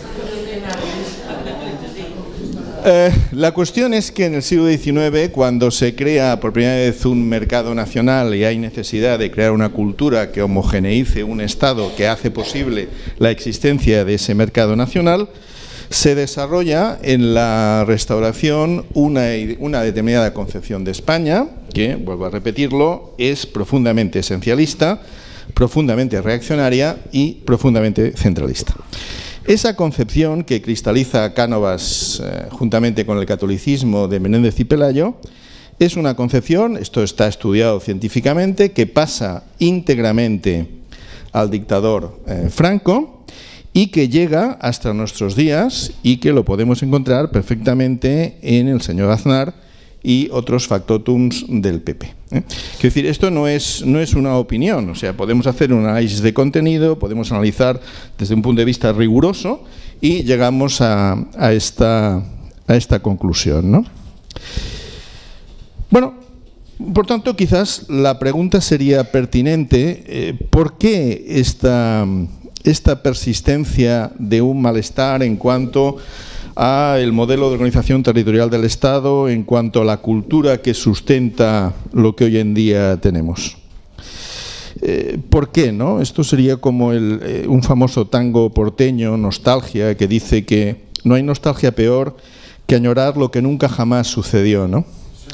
Eh, la cuestión es que en el siglo diecinueve, cuando se crea por primera vez un mercado nacional y hay necesidad de crear una cultura que homogeneice un Estado que hace posible la existencia de ese mercado nacional, se desarrolla en la Restauración una, una determinada concepción de España, que, vuelvo a repetirlo, es profundamente esencialista, profundamente reaccionaria y profundamente centralista. Esa concepción que cristaliza Cánovas eh, juntamente con el catolicismo de Menéndez y Pelayo es una concepción, esto está estudiado científicamente, que pasa íntegramente al dictador eh, Franco y que llega hasta nuestros días y que lo podemos encontrar perfectamente en el señor Aznar y otros factotums del P P. ¿eh? Quiero decir, esto no es, no es una opinión, o sea, podemos hacer un análisis de contenido, podemos analizar desde un punto de vista riguroso y llegamos a, a, esta, a esta conclusión, ¿no? Bueno, por tanto, quizás la pregunta sería pertinente, eh, ¿por qué esta, esta persistencia de un malestar en cuanto a el modelo de organización territorial del Estado, en cuanto a la cultura que sustenta lo que hoy en día tenemos? Eh, ¿Por qué, no? Esto sería como el, eh, un famoso tango porteño, Nostalgia, que dice que no hay nostalgia peor que añorar lo que nunca jamás sucedió, ¿no?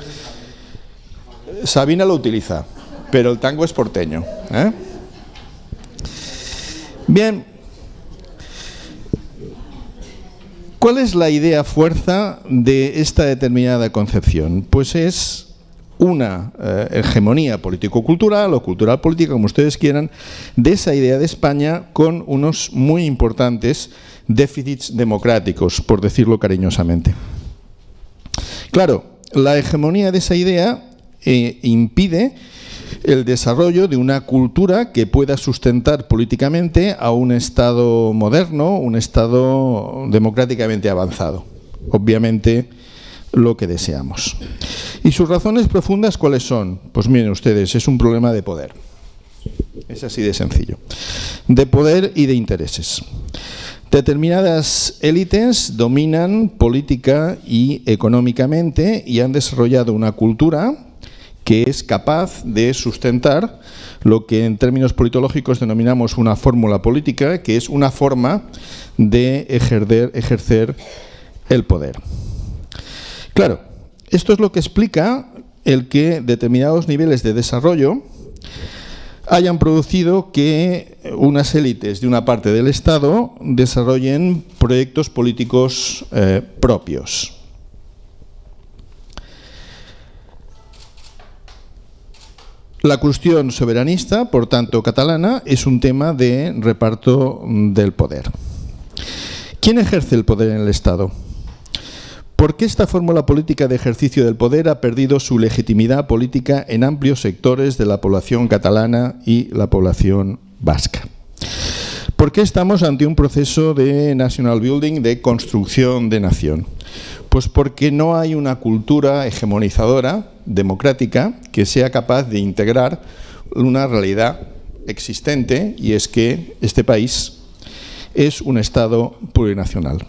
Sabina lo utiliza, pero el tango es porteño, ¿eh? Bien. ¿Cuál es la idea fuerza de esta determinada concepción? Pues es una eh, hegemonía político-cultural o cultural-política, como ustedes quieran, de esa idea de España con unos muy importantes déficits democráticos, por decirlo cariñosamente. Claro, la hegemonía de esa idea eh, impide el desarrollo de una cultura que pueda sustentar políticamente a un Estado moderno, un Estado democráticamente avanzado. Obviamente, lo que deseamos. ¿Y sus razones profundas cuáles son? Pues miren ustedes, es un problema de poder. Es así de sencillo. De poder y de intereses. Determinadas élites dominan política y económicamente y han desarrollado una cultura que es capaz de sustentar lo que en términos politológicos denominamos una fórmula política, que es una forma de ejercer, ejercer el poder. Claro, esto es lo que explica el que determinados niveles de desarrollo hayan producido que unas élites de una parte del Estado desarrollen proyectos políticos eh, propios. La cuestión soberanista, por tanto catalana, es un tema de reparto del poder. ¿Quién ejerce el poder en el Estado? ¿Por qué esta fórmula política de ejercicio del poder ha perdido su legitimidad política en amplios sectores de la población catalana y la población vasca? ¿Por qué estamos ante un proceso de national building, de construcción de nación? Pues porque no hay una cultura hegemonizadora, democrática, que sea capaz de integrar una realidad existente, y es que este país es un Estado plurinacional.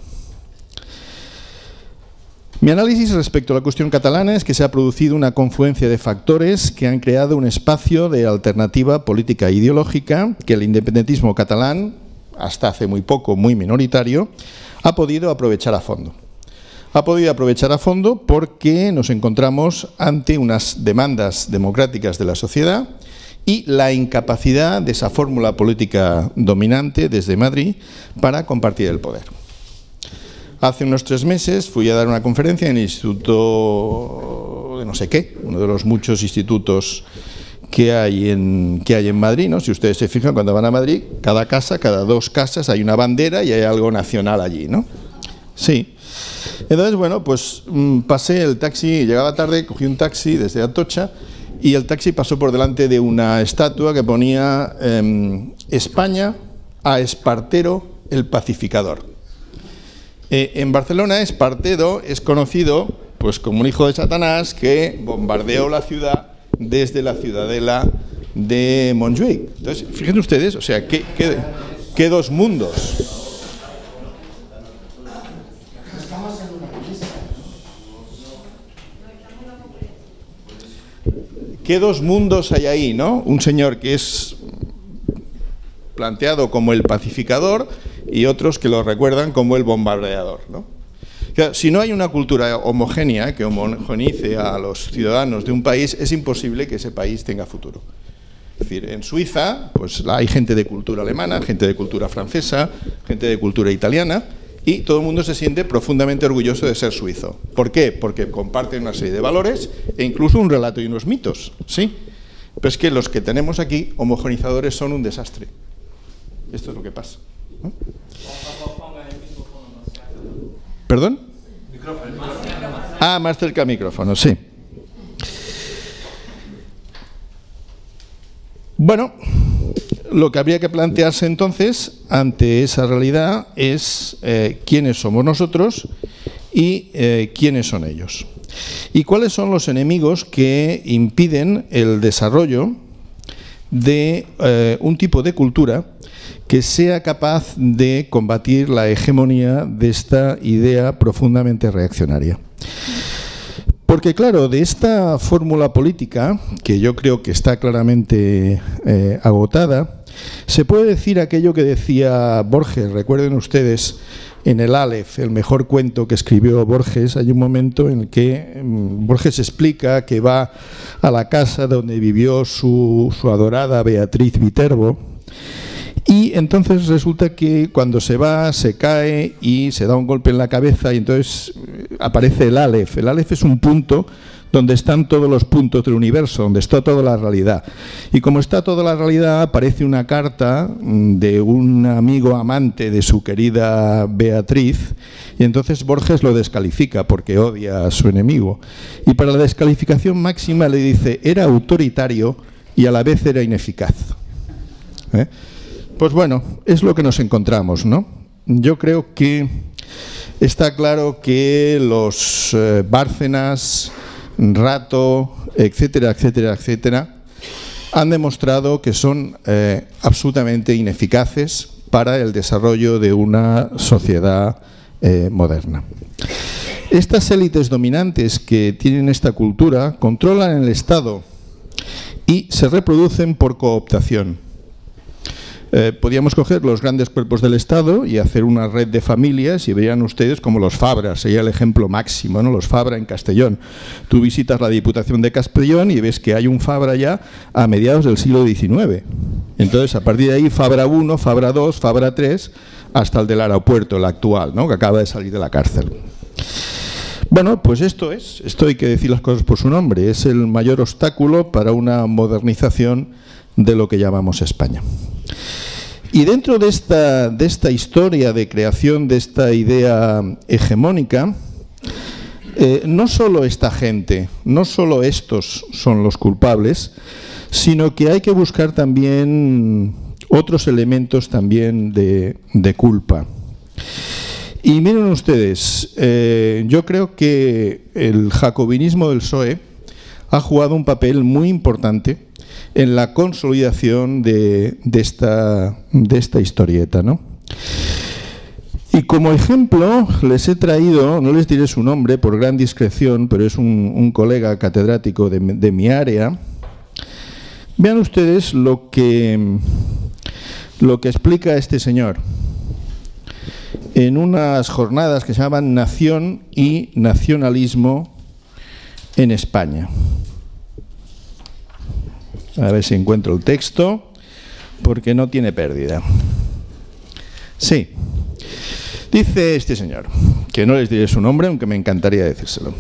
Mi análisis respecto a la cuestión catalana es que se ha producido una confluencia de factores que han creado un espacio de alternativa política e ideológica que el independentismo catalán, hasta hace muy poco muy minoritario, ha podido aprovechar a fondo. Ha podido aprovechar a fondo porque nos encontramos ante unas demandas democráticas de la sociedad y la incapacidad de esa fórmula política dominante desde Madrid para compartir el poder. Hace unos tres meses fui a dar una conferencia en el Instituto de no sé qué, uno de los muchos institutos que hay en, que hay en Madrid, ¿no? Si ustedes se fijan, cuando van a Madrid, cada casa, cada dos casas hay una bandera y hay algo nacional allí, ¿no? Sí. Entonces, bueno, pues pasé el taxi, llegaba tarde, cogí un taxi desde Atocha y el taxi pasó por delante de una estatua que ponía eh, España a Espartero el pacificador. Eh, en Barcelona, Espartero es conocido pues como un hijo de Satanás que bombardeó la ciudad desde la ciudadela de Montjuic. Entonces, fíjense ustedes, o sea, ¿qué, qué, qué dos mundos? ¿Qué dos mundos hay ahí, no? Un señor que es planteado como el pacificador y otros que lo recuerdan como el bombardeador, ¿no? Claro, si no hay una cultura homogénea que homogeneice a los ciudadanos de un país, es imposible que ese país tenga futuro. Es decir, en Suiza pues hay gente de cultura alemana, gente de cultura francesa, gente de cultura italiana, y todo el mundo se siente profundamente orgulloso de ser suizo. ¿Por qué? Porque comparten una serie de valores e incluso un relato y unos mitos, ¿sí? Pero es que los que tenemos aquí, homogenizadores, son un desastre. Esto es lo que pasa, ¿no? ¿Perdón? Ah, más cerca al micrófono, sí. Bueno, lo que habría que plantearse entonces ante esa realidad es eh, quiénes somos nosotros y eh, quiénes son ellos. Y cuáles son los enemigos que impiden el desarrollo de eh, un tipo de cultura que sea capaz de combatir la hegemonía de esta idea profundamente reaccionaria. Porque claro, de esta fórmula política, que yo creo que está claramente eh, agotada, se puede decir aquello que decía Borges. Recuerden ustedes, en el Aleph, el mejor cuento que escribió Borges, hay un momento en el que um, Borges explica que va a la casa donde vivió su, su adorada Beatriz Viterbo, y entonces resulta que cuando se va, se cae y se da un golpe en la cabeza y entonces aparece el Aleph. El Aleph es un punto donde están todos los puntos del universo, donde está toda la realidad. Y como está toda la realidad, aparece una carta de un amigo amante de su querida Beatriz, y entonces Borges lo descalifica porque odia a su enemigo. Y para la descalificación máxima le dice, era autoritario y a la vez era ineficaz. ¿Eh? Pues bueno, es lo que nos encontramos, ¿no? Yo creo que está claro que los eh, Bárcenas, Rato, etcétera, etcétera, etcétera, han demostrado que son eh, absolutamente ineficaces para el desarrollo de una sociedad eh, moderna. Estas élites dominantes que tienen esta cultura controlan el Estado y se reproducen por cooptación. Eh, podríamos coger los grandes cuerpos del Estado y hacer una red de familias y verían ustedes como los Fabra, sería el ejemplo máximo, ¿no? Los Fabra en Castellón. Tú visitas la Diputación de Castellón y ves que hay un Fabra ya a mediados del siglo diecinueve. Entonces, a partir de ahí, Fabra uno, Fabra dos, Fabra tres, hasta el del aeropuerto, el actual, ¿no? Que acaba de salir de la cárcel. Bueno, pues esto es, esto hay que decir las cosas por su nombre, es el mayor obstáculo para una modernización de lo que llamamos España. Y dentro de esta, de esta historia de creación de esta idea hegemónica, eh, no solo esta gente, no solo estos son los culpables, sino que hay que buscar también otros elementos también de, de culpa. Y miren ustedes, eh, yo creo que el jacobinismo del P S O E ha jugado un papel muy importante en la consolidación de, de, esta, de esta historieta, ¿no? Y como ejemplo les he traído, no les diré su nombre por gran discreción, pero es un, un colega catedrático de, de mi área. Vean ustedes lo que, lo que explica este señor en unas jornadas que se llaman Nación y Nacionalismo en España. A ver si encuentro el texto, porque no tiene pérdida. Sí. Dice este señor, que no les diré su nombre, aunque me encantaría decírselo.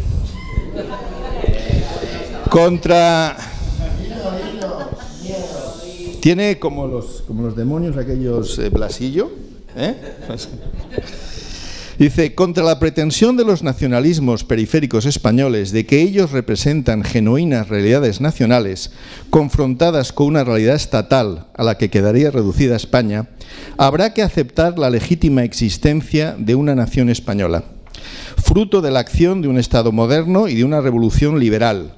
Contra... Tiene como los, como los demonios aquellos eh, Blasillo, ¿eh? Dice, contra la pretensión de los nacionalismos periféricos españoles de que ellos representan genuinas realidades nacionales confrontadas con una realidad estatal a la que quedaría reducida España, habrá que aceptar la legítima existencia de una nación española. fruto de la acción de un Estado moderno y de una revolución liberal.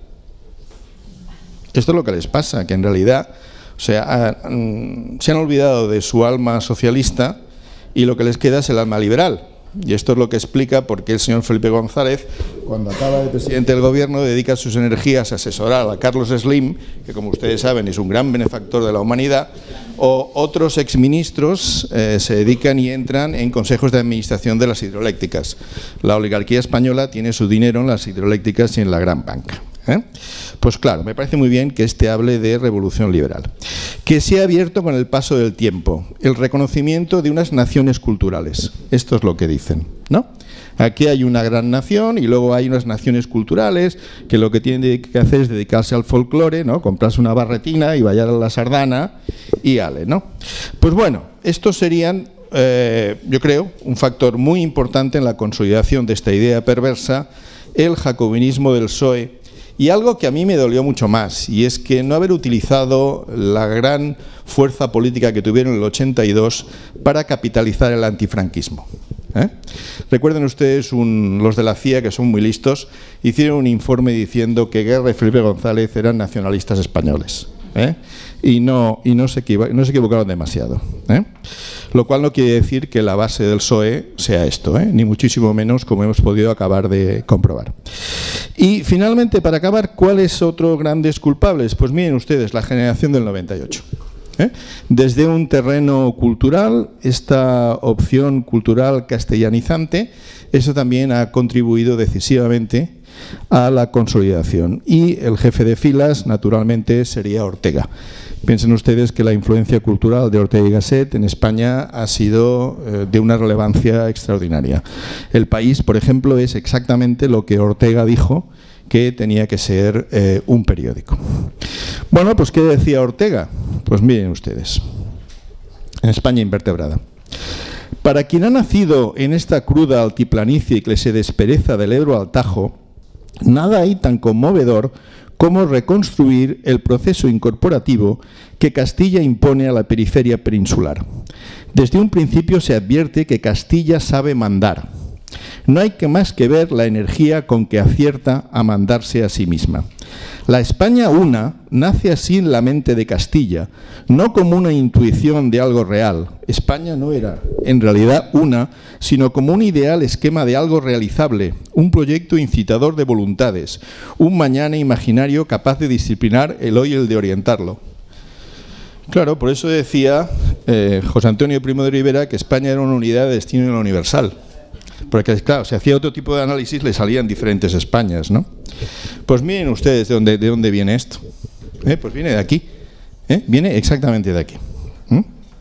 Esto es lo que les pasa, que en realidad, o sea, se han olvidado de su alma socialista y lo que les queda es el alma liberal. Y esto es lo que explica por qué el señor Felipe González, cuando acaba de presidente del gobierno, dedica sus energías a asesorar a Carlos Slim, que como ustedes saben es un gran benefactor de la humanidad, o otros exministros eh, se dedican y entran en consejos de administración de las hidroeléctricas. La oligarquía española tiene su dinero en las hidroeléctricas y en la gran banca. ¿Eh? Pues claro, me parece muy bien que este hable de revolución liberal, que se ha abierto con el paso del tiempo, el reconocimiento de unas naciones culturales. Esto es lo que dicen, ¿no? Aquí hay una gran nación y luego hay unas naciones culturales que lo que tienen que hacer es dedicarse al folclore, ¿no? Comprarse una barretina y bailar a la sardana y ale, ¿no? Pues bueno, estos serían, eh, yo creo, un factor muy importante en la consolidación de esta idea perversa, el jacobinismo del P S O E. Y algo que a mí me dolió mucho más, y es que no haber utilizado la gran fuerza política que tuvieron en el ochenta y dos para capitalizar el antifranquismo. ¿Eh? Recuerden ustedes, un, los de la C I A, que son muy listos, hicieron un informe diciendo que Guerra y Felipe González eran nacionalistas españoles. ¿Eh? Y, no, y no, se no se equivocaron demasiado. ¿Eh? Lo cual no quiere decir que la base del P S O E sea esto, ¿eh? Ni muchísimo menos, como hemos podido acabar de comprobar. Y finalmente, para acabar, ¿cuáles otros grandes culpables? Pues miren ustedes, la generación del noventa y ocho. ¿Eh? Desde un terreno cultural, esta opción cultural castellanizante, eso también ha contribuido decisivamente a la consolidación. Y el jefe de filas, naturalmente, sería Ortega. Piensen ustedes que la influencia cultural de Ortega y Gasset en España ha sido eh, de una relevancia extraordinaria. El País, por ejemplo, es exactamente lo que Ortega dijo que tenía que ser eh, un periódico. Bueno, pues ¿qué decía Ortega? Pues miren ustedes, en España invertebrada. Para quien ha nacido en esta cruda altiplanicie que se despereza del Ebro al Tajo, nada hay tan conmovedor como reconstruir el proceso incorporativo que Castilla impone a la periferia peninsular. Desde un principio se advierte que Castilla sabe mandar. No hay que más que ver la energía con que acierta a mandarse a sí misma. La España una nace así en la mente de Castilla, no como una intuición de algo real. España no era, en realidad, una, sino como un ideal esquema de algo realizable, un proyecto incitador de voluntades, un mañana imaginario capaz de disciplinar el hoy y el de orientarlo. Claro, por eso decía eh, José Antonio Primo de Rivera que España era una unidad de destino en lo universal. Porque, claro, si hacía otro tipo de análisis le salían diferentes Españas, ¿no? Pues miren ustedes de dónde, de dónde viene esto. ¿Eh? Pues viene de aquí. ¿Eh? Viene exactamente de aquí. ¿Mm?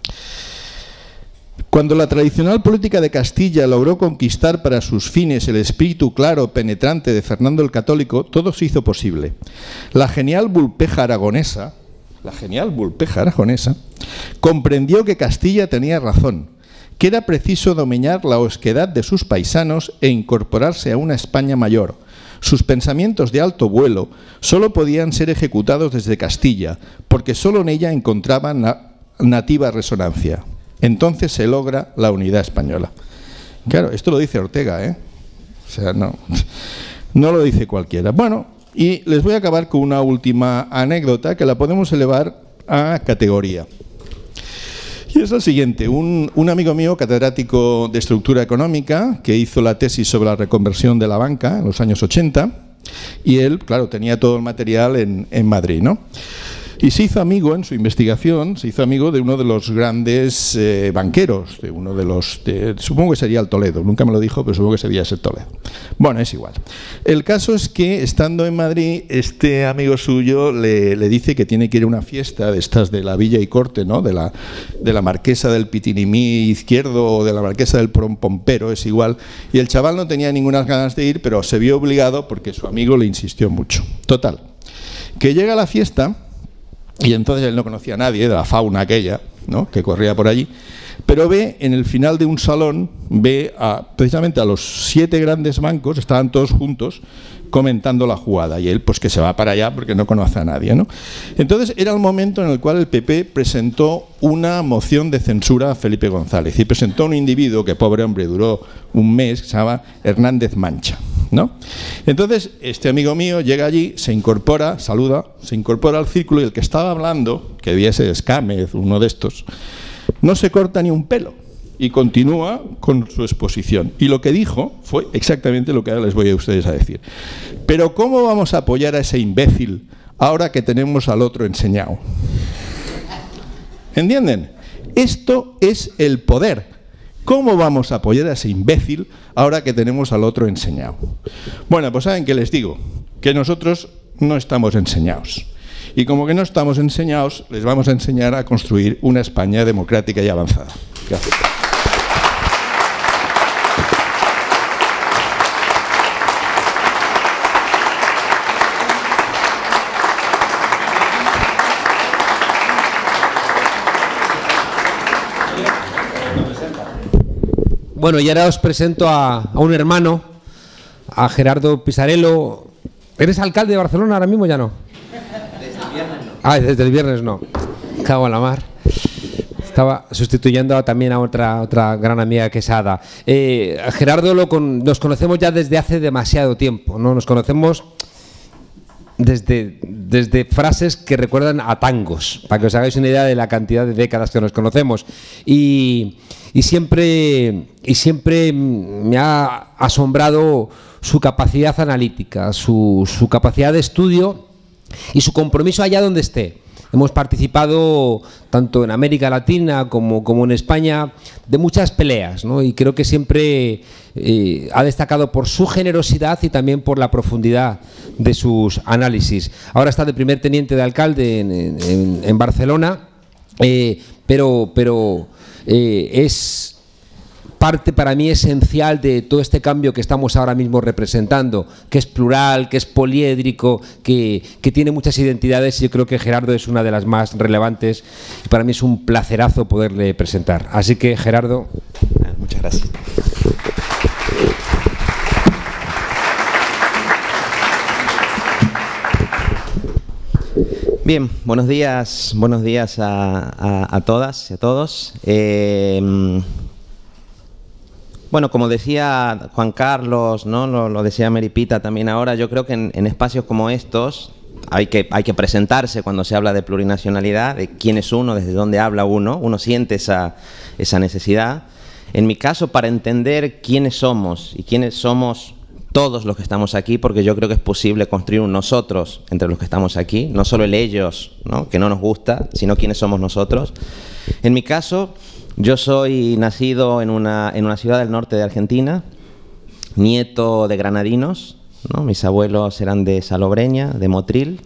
Cuando la tradicional política de Castilla logró conquistar para sus fines el espíritu claro, penetrante de Fernando el Católico, todo se hizo posible. La genial Vulpeja aragonesa, la genial Vulpeja aragonesa, comprendió que Castilla tenía razón, que era preciso domeñar la osquedad de sus paisanos e incorporarse a una España mayor. Sus pensamientos de alto vuelo solo podían ser ejecutados desde Castilla, porque solo en ella encontraban la nativa resonancia. Entonces se logra la unidad española. Claro, esto lo dice Ortega, ¿eh? O sea, no, no lo dice cualquiera. Bueno, y les voy a acabar con una última anécdota que la podemos elevar a categoría. Y es el siguiente, un, un amigo mío, catedrático de estructura económica, que hizo la tesis sobre la reconversión de la banca en los años ochenta, y él, claro, tenía todo el material en, en Madrid, ¿no? Y se hizo amigo en su investigación, se hizo amigo de uno de los grandes eh, banqueros, de uno de los, de, supongo que sería el Toledo, nunca me lo dijo, pero supongo que sería ese Toledo. Bueno, es igual. El caso es que, estando en Madrid, este amigo suyo le, le dice que tiene que ir a una fiesta de estas de la Villa y Corte, ¿no? De la, de la marquesa del Pitinimí izquierdo o de la marquesa del Pompero, es igual. Y el chaval no tenía ninguna ganas de ir, pero se vio obligado porque su amigo le insistió mucho. Total, que llega a la fiesta. Y entonces él no conocía a nadie de la fauna aquella, ¿no?, que corría por allí, pero ve en el final de un salón, ve a, precisamente a los siete grandes bancos, estaban todos juntos comentando la jugada, y él pues que se va para allá porque no conoce a nadie, ¿no? Entonces era el momento en el cual el P P presentó una moción de censura a Felipe González, y presentó un individuo que, pobre hombre, duró un mes, que se llama Hernández Mancha, ¿no? Entonces este amigo mío llega allí, se incorpora, saluda, se incorpora al círculo, y el que estaba hablando, que debía ser Escámez, uno de estos, no se corta ni un pelo y continúa con su exposición. Y lo que dijo fue exactamente lo que ahora les voy a ustedes a decir. Pero ¿cómo vamos a apoyar a ese imbécil ahora que tenemos al otro enseñado? ¿Entienden? Esto es el poder. ¿Cómo vamos a apoyar a ese imbécil ahora que tenemos al otro enseñado? Bueno, pues ¿saben qué les digo? Que nosotros no estamos enseñados. Y como que no estamos enseñados, les vamos a enseñar a construir una España democrática y avanzada. Gracias. Bueno, y ahora os presento a, a un hermano, a Gerardo Pisarello. ¿Eres alcalde de Barcelona ahora mismo? Ya no. Desde el viernes no. Ah, desde el viernes no. Cago en la mar. Estaba sustituyendo también a otra, otra gran amiga que es Ada. Eh, a Gerardo lo con, nos conocemos ya desde hace demasiado tiempo, ¿no? Nos conocemos desde, desde frases que recuerdan a tangos, para que os hagáis una idea de la cantidad de décadas que nos conocemos. Y, y, siempre, y siempre me ha asombrado su capacidad analítica, su, su capacidad de estudio y su compromiso allá donde esté. Hemos participado tanto en América Latina como, como en España de muchas peleas, ¿no? Y creo que siempre eh, ha destacado por su generosidad y también por la profundidad de sus análisis. Ahora está de primer teniente de alcalde en, en, en Barcelona, eh, pero, pero eh, es parte para mí esencial de todo este cambio que estamos ahora mismo representando, que es plural, que es poliédrico, que, que tiene muchas identidades, y yo creo que Gerardo es una de las más relevantes, y para mí es un placerazo poderle presentar. Así que, Gerardo. Muchas gracias. Bien, buenos días, buenos días a, a, a todas y a todos. Eh, Bueno, como decía Juan Carlos, ¿no? Lo, lo decía Meripita también ahora, yo creo que en, en espacios como estos hay que, hay que presentarse cuando se habla de plurinacionalidad, de quién es uno, desde dónde habla uno, uno siente esa, esa necesidad. En mi caso, para entender quiénes somos y quiénes somos todos los que estamos aquí, porque yo creo que es posible construir un nosotros entre los que estamos aquí, no solo el ellos, ¿no?, que no nos gusta, sino quiénes somos nosotros. En mi caso, yo soy nacido en una, en una ciudad del norte de Argentina, nieto de granadinos, ¿no? Mis abuelos eran de Salobreña, de Motril,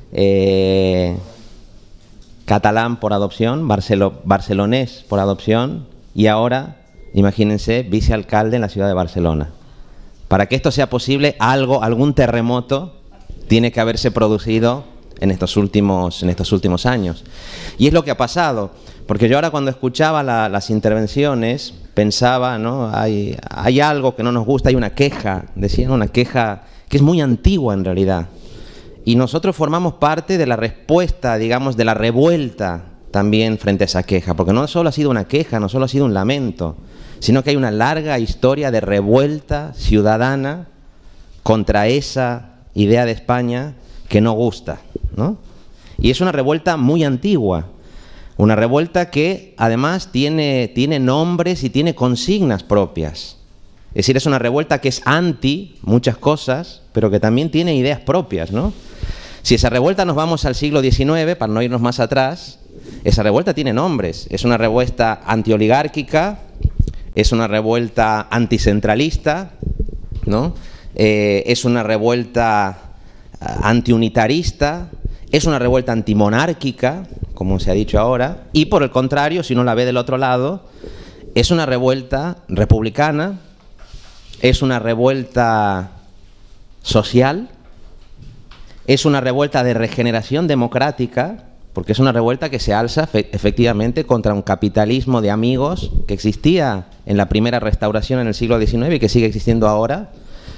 eh, catalán por adopción, barcelo, barcelonés por adopción, y ahora, imagínense, vicealcalde en la ciudad de Barcelona. Para que esto sea posible, algo, algún terremoto tiene que haberse producido en estos últimos, en estos últimos años. Y es lo que ha pasado. Porque yo ahora cuando escuchaba la, las intervenciones pensaba, ¿no? Hay, hay algo que no nos gusta, hay una queja, decían, una queja que es muy antigua en realidad. Y nosotros formamos parte de la respuesta, digamos, de la revuelta también frente a esa queja. Porque no solo ha sido una queja, no solo ha sido un lamento, sino que hay una larga historia de revuelta ciudadana contra esa idea de España que no gusta, ¿no? Y es una revuelta muy antigua. Una revuelta que además tiene, tiene nombres y tiene consignas propias. Es decir, es una revuelta que es anti muchas cosas, pero que también tiene ideas propias, ¿no? Si esa revuelta nos vamos al siglo diecinueve, para no irnos más atrás, esa revuelta tiene nombres. Es una revuelta antioligárquica, es una revuelta anticentralista, ¿no? Eh, es una revuelta antiunitarista, es una revuelta antimonárquica, como se ha dicho ahora, y por el contrario, si uno la ve del otro lado, es una revuelta republicana, es una revuelta social, es una revuelta de regeneración democrática, porque es una revuelta que se alza efectivamente contra un capitalismo de amigos que existía en la primera restauración en el siglo diecinueve y que sigue existiendo ahora,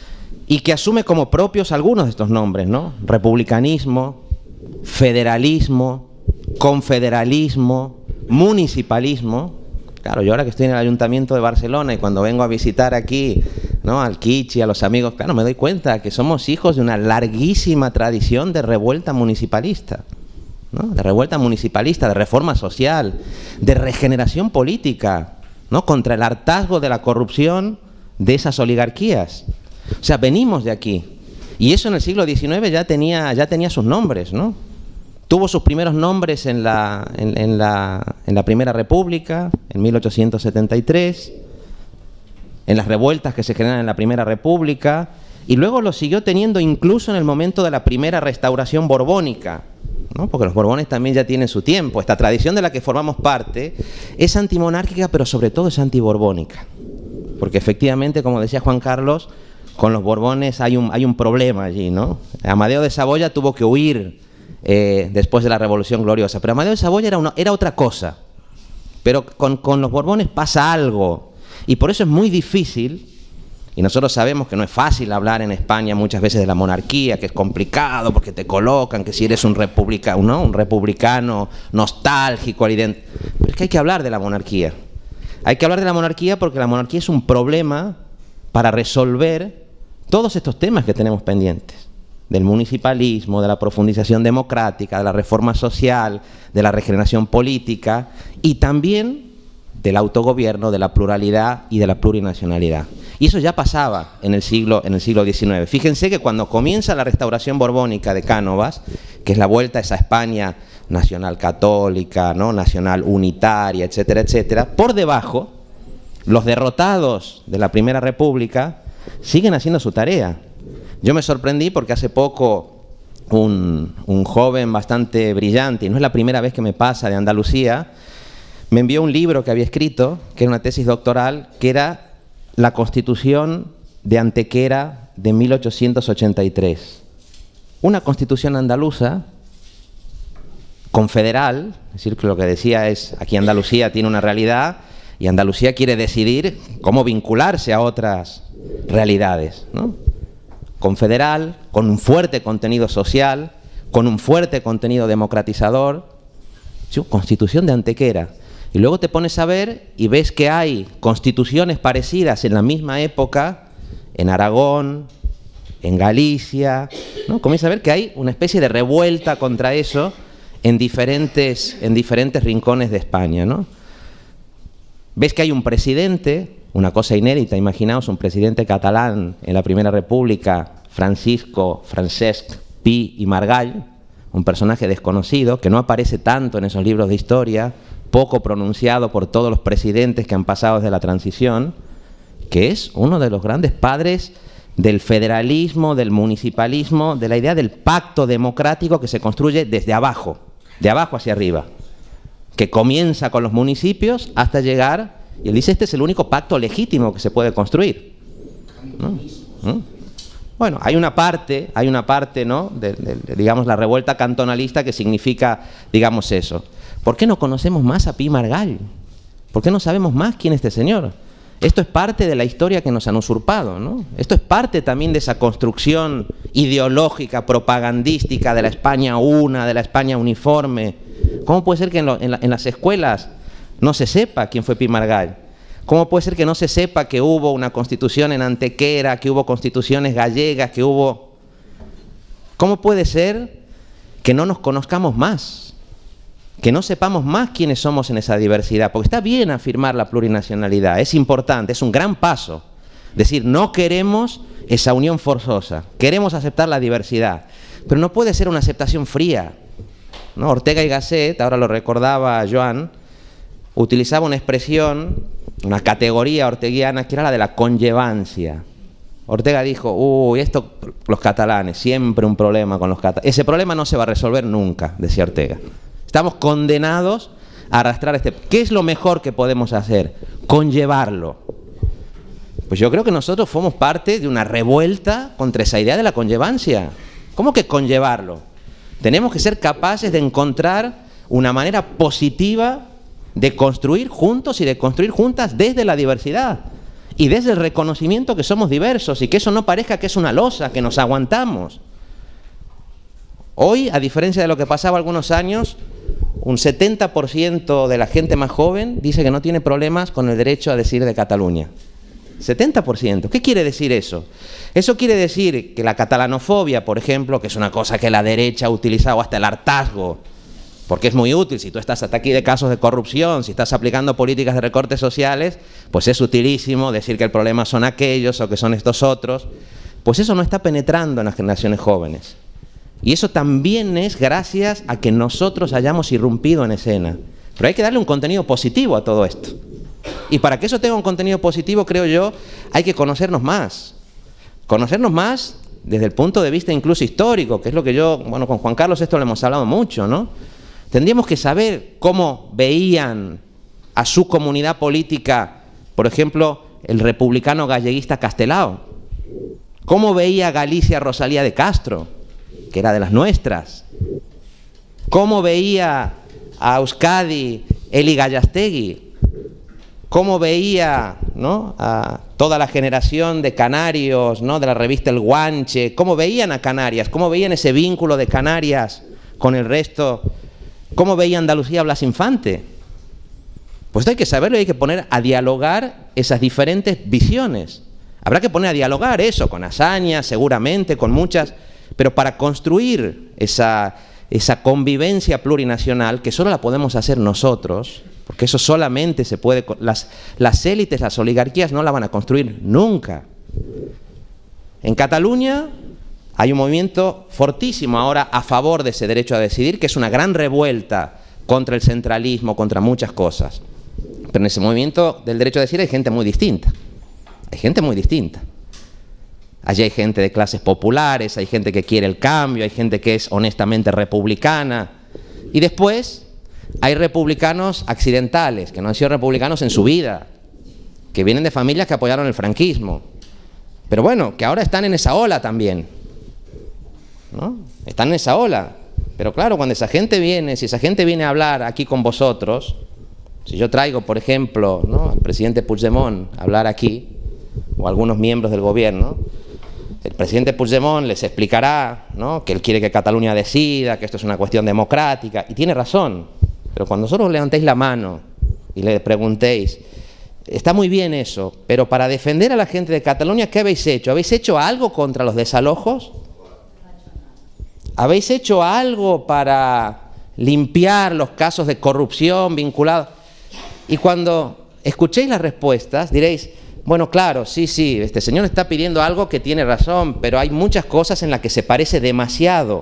y que asume como propios algunos de estos nombres, ¿no? Republicanismo, federalismo, confederalismo, municipalismo. Claro, yo ahora que estoy en el Ayuntamiento de Barcelona y cuando vengo a visitar aquí, ¿no?, al Kitsch y a los amigos, claro, me doy cuenta que somos hijos de una larguísima tradición de revuelta municipalista, ¿no? De revuelta municipalista, de reforma social, de regeneración política, ¿no?, contra el hartazgo de la corrupción de esas oligarquías. O sea, venimos de aquí. Y eso en el siglo diecinueve ya tenía, ya tenía sus nombres, ¿no? Tuvo sus primeros nombres en la, en, en, la, en la Primera República, en mil ochocientos setenta y tres, en las revueltas que se generan en la Primera República, y luego lo siguió teniendo incluso en el momento de la primera restauración borbónica, ¿no? Porque los Borbones también ya tienen su tiempo. Esta tradición de la que formamos parte es antimonárquica, pero sobre todo es antiborbónica. Porque efectivamente, como decía Juan Carlos, con los Borbones hay un, hay un problema allí, ¿no? Amadeo de Saboya tuvo que huir Eh, después de la Revolución Gloriosa, pero Amadeo de Saboya era, una, era otra cosa, pero con, con los Borbones pasa algo, y por eso es muy difícil, y nosotros sabemos que no es fácil hablar en España muchas veces de la monarquía, que es complicado porque te colocan que si eres un republicano, ¿no?, un republicano nostálgico, pero es que hay que hablar de la monarquía, hay que hablar de la monarquía porque la monarquía es un problema para resolver todos estos temas que tenemos pendientes, del municipalismo, de la profundización democrática, de la reforma social, de la regeneración política y también del autogobierno, de la pluralidad y de la plurinacionalidad. Y eso ya pasaba en el siglo, en el siglo diecinueve. Fíjense que cuando comienza la restauración borbónica de Cánovas, que es la vuelta a esa España nacional católica, ¿no?, nacional unitaria, etcétera, etcétera, por debajo, los derrotados de la Primera República siguen haciendo su tarea. Yo me sorprendí porque hace poco un, un joven bastante brillante, y no es la primera vez que me pasa, de Andalucía, me envió un libro que había escrito, que era una tesis doctoral, que era la Constitución de Antequera de mil ochocientos ochenta y tres. Una constitución andaluza, confederal, es decir, que lo que decía es, aquí Andalucía tiene una realidad y Andalucía quiere decidir cómo vincularse a otras realidades, ¿no? Confederal, con un fuerte contenido social, con un fuerte contenido democratizador, ¿sí?, Constitución de Antequera. Y luego te pones a ver y ves que hay constituciones parecidas en la misma época, en Aragón, en Galicia, ¿no? Comienza a ver que hay una especie de revuelta contra eso en diferentes, en diferentes rincones de España, ¿no? Ves que hay un presidente, una cosa inédita, imaginaos un presidente catalán en la Primera República, Francisco, Francesc Pi i Margall, un personaje desconocido, que no aparece tanto en esos libros de historia, poco pronunciado por todos los presidentes que han pasado desde la transición, que es uno de los grandes padres del federalismo, del municipalismo, de la idea del pacto democrático que se construye desde abajo, de abajo hacia arriba, que comienza con los municipios hasta llegar. Y él dice, este es el único pacto legítimo que se puede construir, ¿no? ¿no? Bueno, hay una parte, hay una parte, ¿no?, de, de, de, digamos, la revuelta cantonalista que significa, digamos, eso. ¿Por qué no conocemos más a Pi Margall? ¿Por qué no sabemos más quién es este señor? Esto es parte de la historia que nos han usurpado, ¿no? Esto es parte también de esa construcción ideológica, propagandística de la España una, de la España uniforme. ¿Cómo puede ser que en, lo, en, la, en las escuelas no se sepa quién fue Pi Margall? ¿Cómo puede ser que no se sepa que hubo una constitución en Antequera, que hubo constituciones gallegas, que hubo... ¿Cómo puede ser que no nos conozcamos más? Que no sepamos más quiénes somos en esa diversidad. Porque está bien afirmar la plurinacionalidad, es importante, es un gran paso. Decir, no queremos esa unión forzosa, queremos aceptar la diversidad. Pero no puede ser una aceptación fría, ¿no? Ortega y Gasset, ahora lo recordaba Joan, utilizaba una expresión, una categoría orteguiana que era la de la conllevancia. Ortega dijo, uy, esto, los catalanes, siempre un problema con los catalanes. Ese problema no se va a resolver nunca, decía Ortega. Estamos condenados a arrastrar este... ¿Qué es lo mejor que podemos hacer? Conllevarlo. Pues yo creo que nosotros formamos parte de una revuelta contra esa idea de la conllevancia. ¿Cómo que conllevarlo? Tenemos que ser capaces de encontrar una manera positiva de construir juntos y de construir juntas desde la diversidad y desde el reconocimiento que somos diversos y que eso no parezca que es una losa, que nos aguantamos. Hoy, a diferencia de lo que pasaba algunos años, un setenta por ciento de la gente más joven dice que no tiene problemas con el derecho a decidir de Cataluña. setenta por ciento. ¿Qué quiere decir eso? Eso quiere decir que la catalanofobia, por ejemplo, que es una cosa que la derecha ha utilizado hasta el hartazgo, porque es muy útil, si tú estás hasta aquí de casos de corrupción, si estás aplicando políticas de recortes sociales, pues es utilísimo decir que el problema son aquellos o que son estos otros, pues eso no está penetrando en las generaciones jóvenes. Y eso también es gracias a que nosotros hayamos irrumpido en escena. Pero hay que darle un contenido positivo a todo esto. Y para que eso tenga un contenido positivo, creo yo, hay que conocernos más. Conocernos más desde el punto de vista incluso histórico, que es lo que yo, bueno, con Juan Carlos esto lo hemos hablado mucho, ¿no? Tendríamos que saber cómo veían a su comunidad política, por ejemplo, el republicano galleguista Castelao. Cómo veía Galicia Rosalía de Castro, que era de las nuestras. Cómo veía a Euskadi Eli Gallastegui. Cómo veía, ¿no?, a toda la generación de canarios, ¿no?, de la revista El Guanche. Cómo veían a Canarias, cómo veían ese vínculo de Canarias con el resto. Cómo veía Andalucía Blas Infante. Pues esto hay que saberlo y hay que poner a dialogar esas diferentes visiones. Habrá que poner a dialogar eso con hazañas, seguramente, con muchas, pero para construir esa, esa convivencia plurinacional, que solo la podemos hacer nosotros, porque eso solamente se puede, las, las élites, las oligarquías no la van a construir nunca. En Cataluña hay un movimiento fortísimo ahora a favor de ese derecho a decidir, que es una gran revuelta contra el centralismo, contra muchas cosas. Pero en ese movimiento del derecho a decidir hay gente muy distinta. Hay gente muy distinta. Allí hay gente de clases populares, hay gente que quiere el cambio, hay gente que es honestamente republicana. Y después hay republicanos accidentales, que no han sido republicanos en su vida, que vienen de familias que apoyaron el franquismo. Pero bueno, que ahora están en esa ola también, ¿no? Están en esa ola. Pero claro, cuando esa gente viene, si esa gente viene a hablar aquí con vosotros, si yo traigo, por ejemplo, ¿no?, al presidente Puigdemont a hablar aquí, o algunos miembros del gobierno, el presidente Puigdemont les explicará, ¿no?, que él quiere que Cataluña decida, que esto es una cuestión democrática, y tiene razón. Pero cuando vosotros levantéis la mano y le preguntéis, está muy bien eso, pero para defender a la gente de Cataluña, ¿qué habéis hecho? ¿Habéis hecho algo contra los desalojos? ¿Habéis hecho algo para limpiar los casos de corrupción vinculados? Y cuando escuchéis las respuestas, diréis, bueno, claro, sí, sí, este señor está pidiendo algo que tiene razón, pero hay muchas cosas en las que se parece demasiado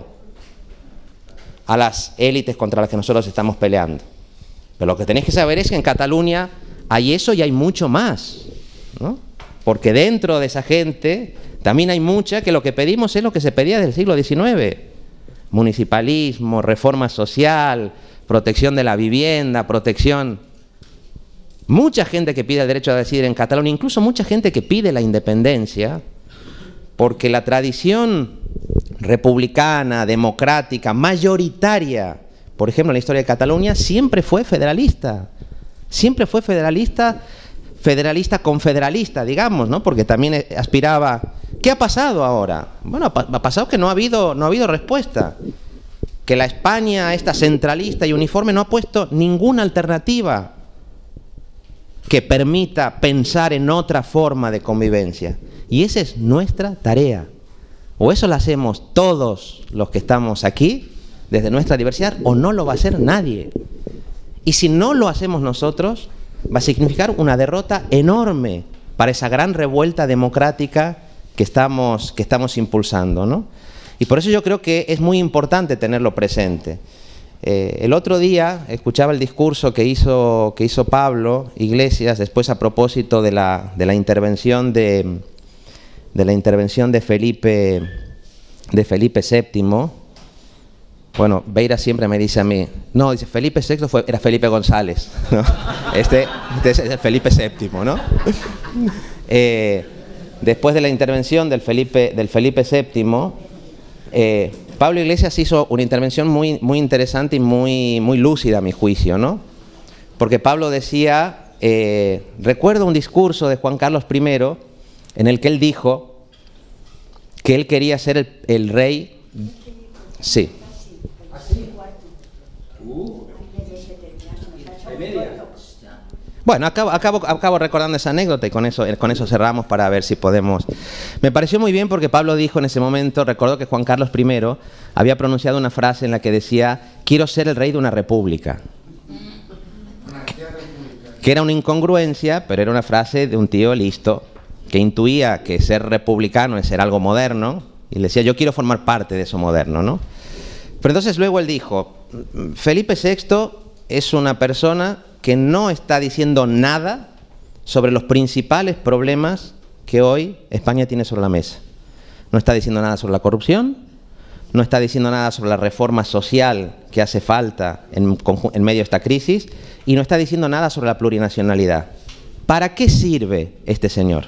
a las élites contra las que nosotros estamos peleando. Pero lo que tenéis que saber es que en Cataluña hay eso y hay mucho más, ¿no? Porque dentro de esa gente también hay mucha que lo que pedimos es lo que se pedía desde el siglo diecinueve. Municipalismo, reforma social, protección de la vivienda, protección. Mucha gente que pide el derecho a decidir en Cataluña, incluso mucha gente que pide la independencia, porque la tradición republicana, democrática, mayoritaria, por ejemplo en la historia de Cataluña, siempre fue federalista. Siempre fue federalista, federalista confederalista, digamos, ¿no? Porque también aspiraba. ¿Qué ha pasado ahora? Bueno, ha pasado que no ha habido, no ha habido respuesta. Que la España, esta centralista y uniforme, no ha puesto ninguna alternativa que permita pensar en otra forma de convivencia. Y esa es nuestra tarea. O eso lo hacemos todos los que estamos aquí, desde nuestra diversidad, o no lo va a hacer nadie. Y si no lo hacemos nosotros, va a significar una derrota enorme para esa gran revuelta democrática que estamos, que estamos impulsando, ¿no? Y por eso yo creo que es muy importante tenerlo presente. Eh, el otro día escuchaba el discurso que hizo, que hizo Pablo Iglesias después a propósito de la, de la intervención de, de la intervención de Felipe, de Felipe séptimo. Bueno, Beira siempre me dice a mí, no, dice Felipe sexto fue, era Felipe González, ¿no? Este, este es el Felipe séptimo, ¿no? Eh, después de la intervención del Felipe, del Felipe séptimo, eh, Pablo Iglesias hizo una intervención muy, muy interesante y muy, muy lúcida a mi juicio, ¿no? Porque Pablo decía, eh, recuerdo un discurso de Juan Carlos primero en el que él dijo que él quería ser el, el rey. Sí. Bueno, acabo, acabo, acabo recordando esa anécdota y con eso, con eso cerramos para ver si podemos... Me pareció muy bien porque Pablo dijo en ese momento, recordó que Juan Carlos primero había pronunciado una frase en la que decía, quiero ser el rey de una república. Que era una incongruencia, pero era una frase de un tío listo, que intuía que ser republicano es ser algo moderno, y le decía, yo quiero formar parte de eso moderno, ¿no? Pero entonces luego él dijo, Felipe sexto es una persona que no está diciendo nada sobre los principales problemas que hoy España tiene sobre la mesa. No está diciendo nada sobre la corrupción, no está diciendo nada sobre la reforma social que hace falta en, en medio de esta crisis, y no está diciendo nada sobre la plurinacionalidad. ¿Para qué sirve este señor?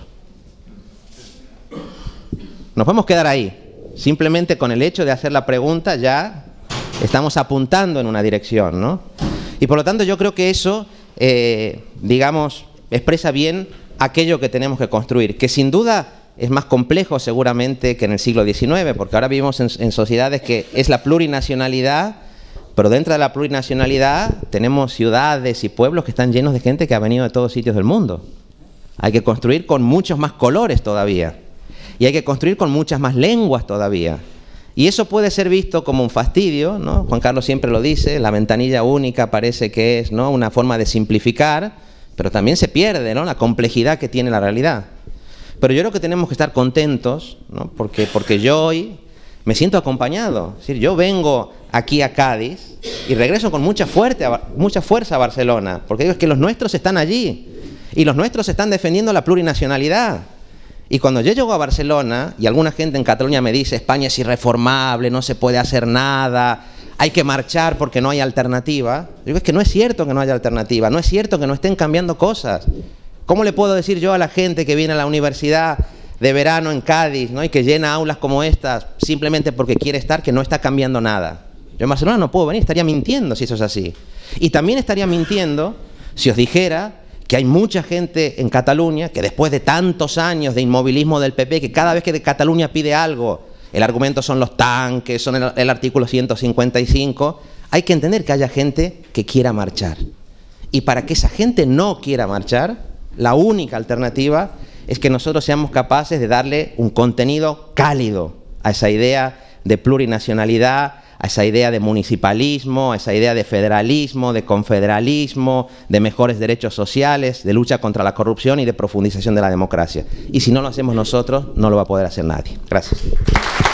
Nos podemos quedar ahí. Simplemente con el hecho de hacer la pregunta ya estamos apuntando en una dirección, ¿no? Y por lo tanto yo creo que eso, eh, digamos, expresa bien aquello que tenemos que construir, que sin duda es más complejo seguramente que en el siglo diecinueve, porque ahora vivimos en, en sociedades que es la plurinacionalidad, pero dentro de la plurinacionalidad tenemos ciudades y pueblos que están llenos de gente que ha venido de todos sitios del mundo. Hay que construir con muchos más colores todavía, y hay que construir con muchas más lenguas todavía. Y eso puede ser visto como un fastidio, ¿no? Juan Carlos siempre lo dice, la ventanilla única parece que es, ¿no?, una forma de simplificar, pero también se pierde, ¿no?, la complejidad que tiene la realidad. Pero yo creo que tenemos que estar contentos, ¿no?, porque, porque yo hoy me siento acompañado. Es decir, yo vengo aquí a Cádiz y regreso con mucha, fuerte, mucha fuerza a Barcelona, porque digo, es que los nuestros están allí y los nuestros están defendiendo la plurinacionalidad. Y cuando yo llego a Barcelona y alguna gente en Cataluña me dice España es irreformable, no se puede hacer nada, hay que marchar porque no hay alternativa, yo digo, es que no es cierto que no haya alternativa, no es cierto que no estén cambiando cosas. ¿Cómo le puedo decir yo a la gente que viene a la universidad de verano en Cádiz, ¿no?, y que llena aulas como estas simplemente porque quiere estar, que no está cambiando nada? Yo en Barcelona no puedo venir, estaría mintiendo si eso es así. Y también estaría mintiendo si os dijera que hay mucha gente en Cataluña que después de tantos años de inmovilismo del P P, que cada vez que de Cataluña pide algo, el argumento son los tanques, son el, el artículo ciento cincuenta y cinco, hay que entender que haya gente que quiera marchar. Y para que esa gente no quiera marchar, la única alternativa es que nosotros seamos capaces de darle un contenido cálido a esa idea de plurinacionalidad, a esa idea de municipalismo, a esa idea de federalismo, de confederalismo, de mejores derechos sociales, de lucha contra la corrupción y de profundización de la democracia. Y si no lo hacemos nosotros, no lo va a poder hacer nadie. Gracias.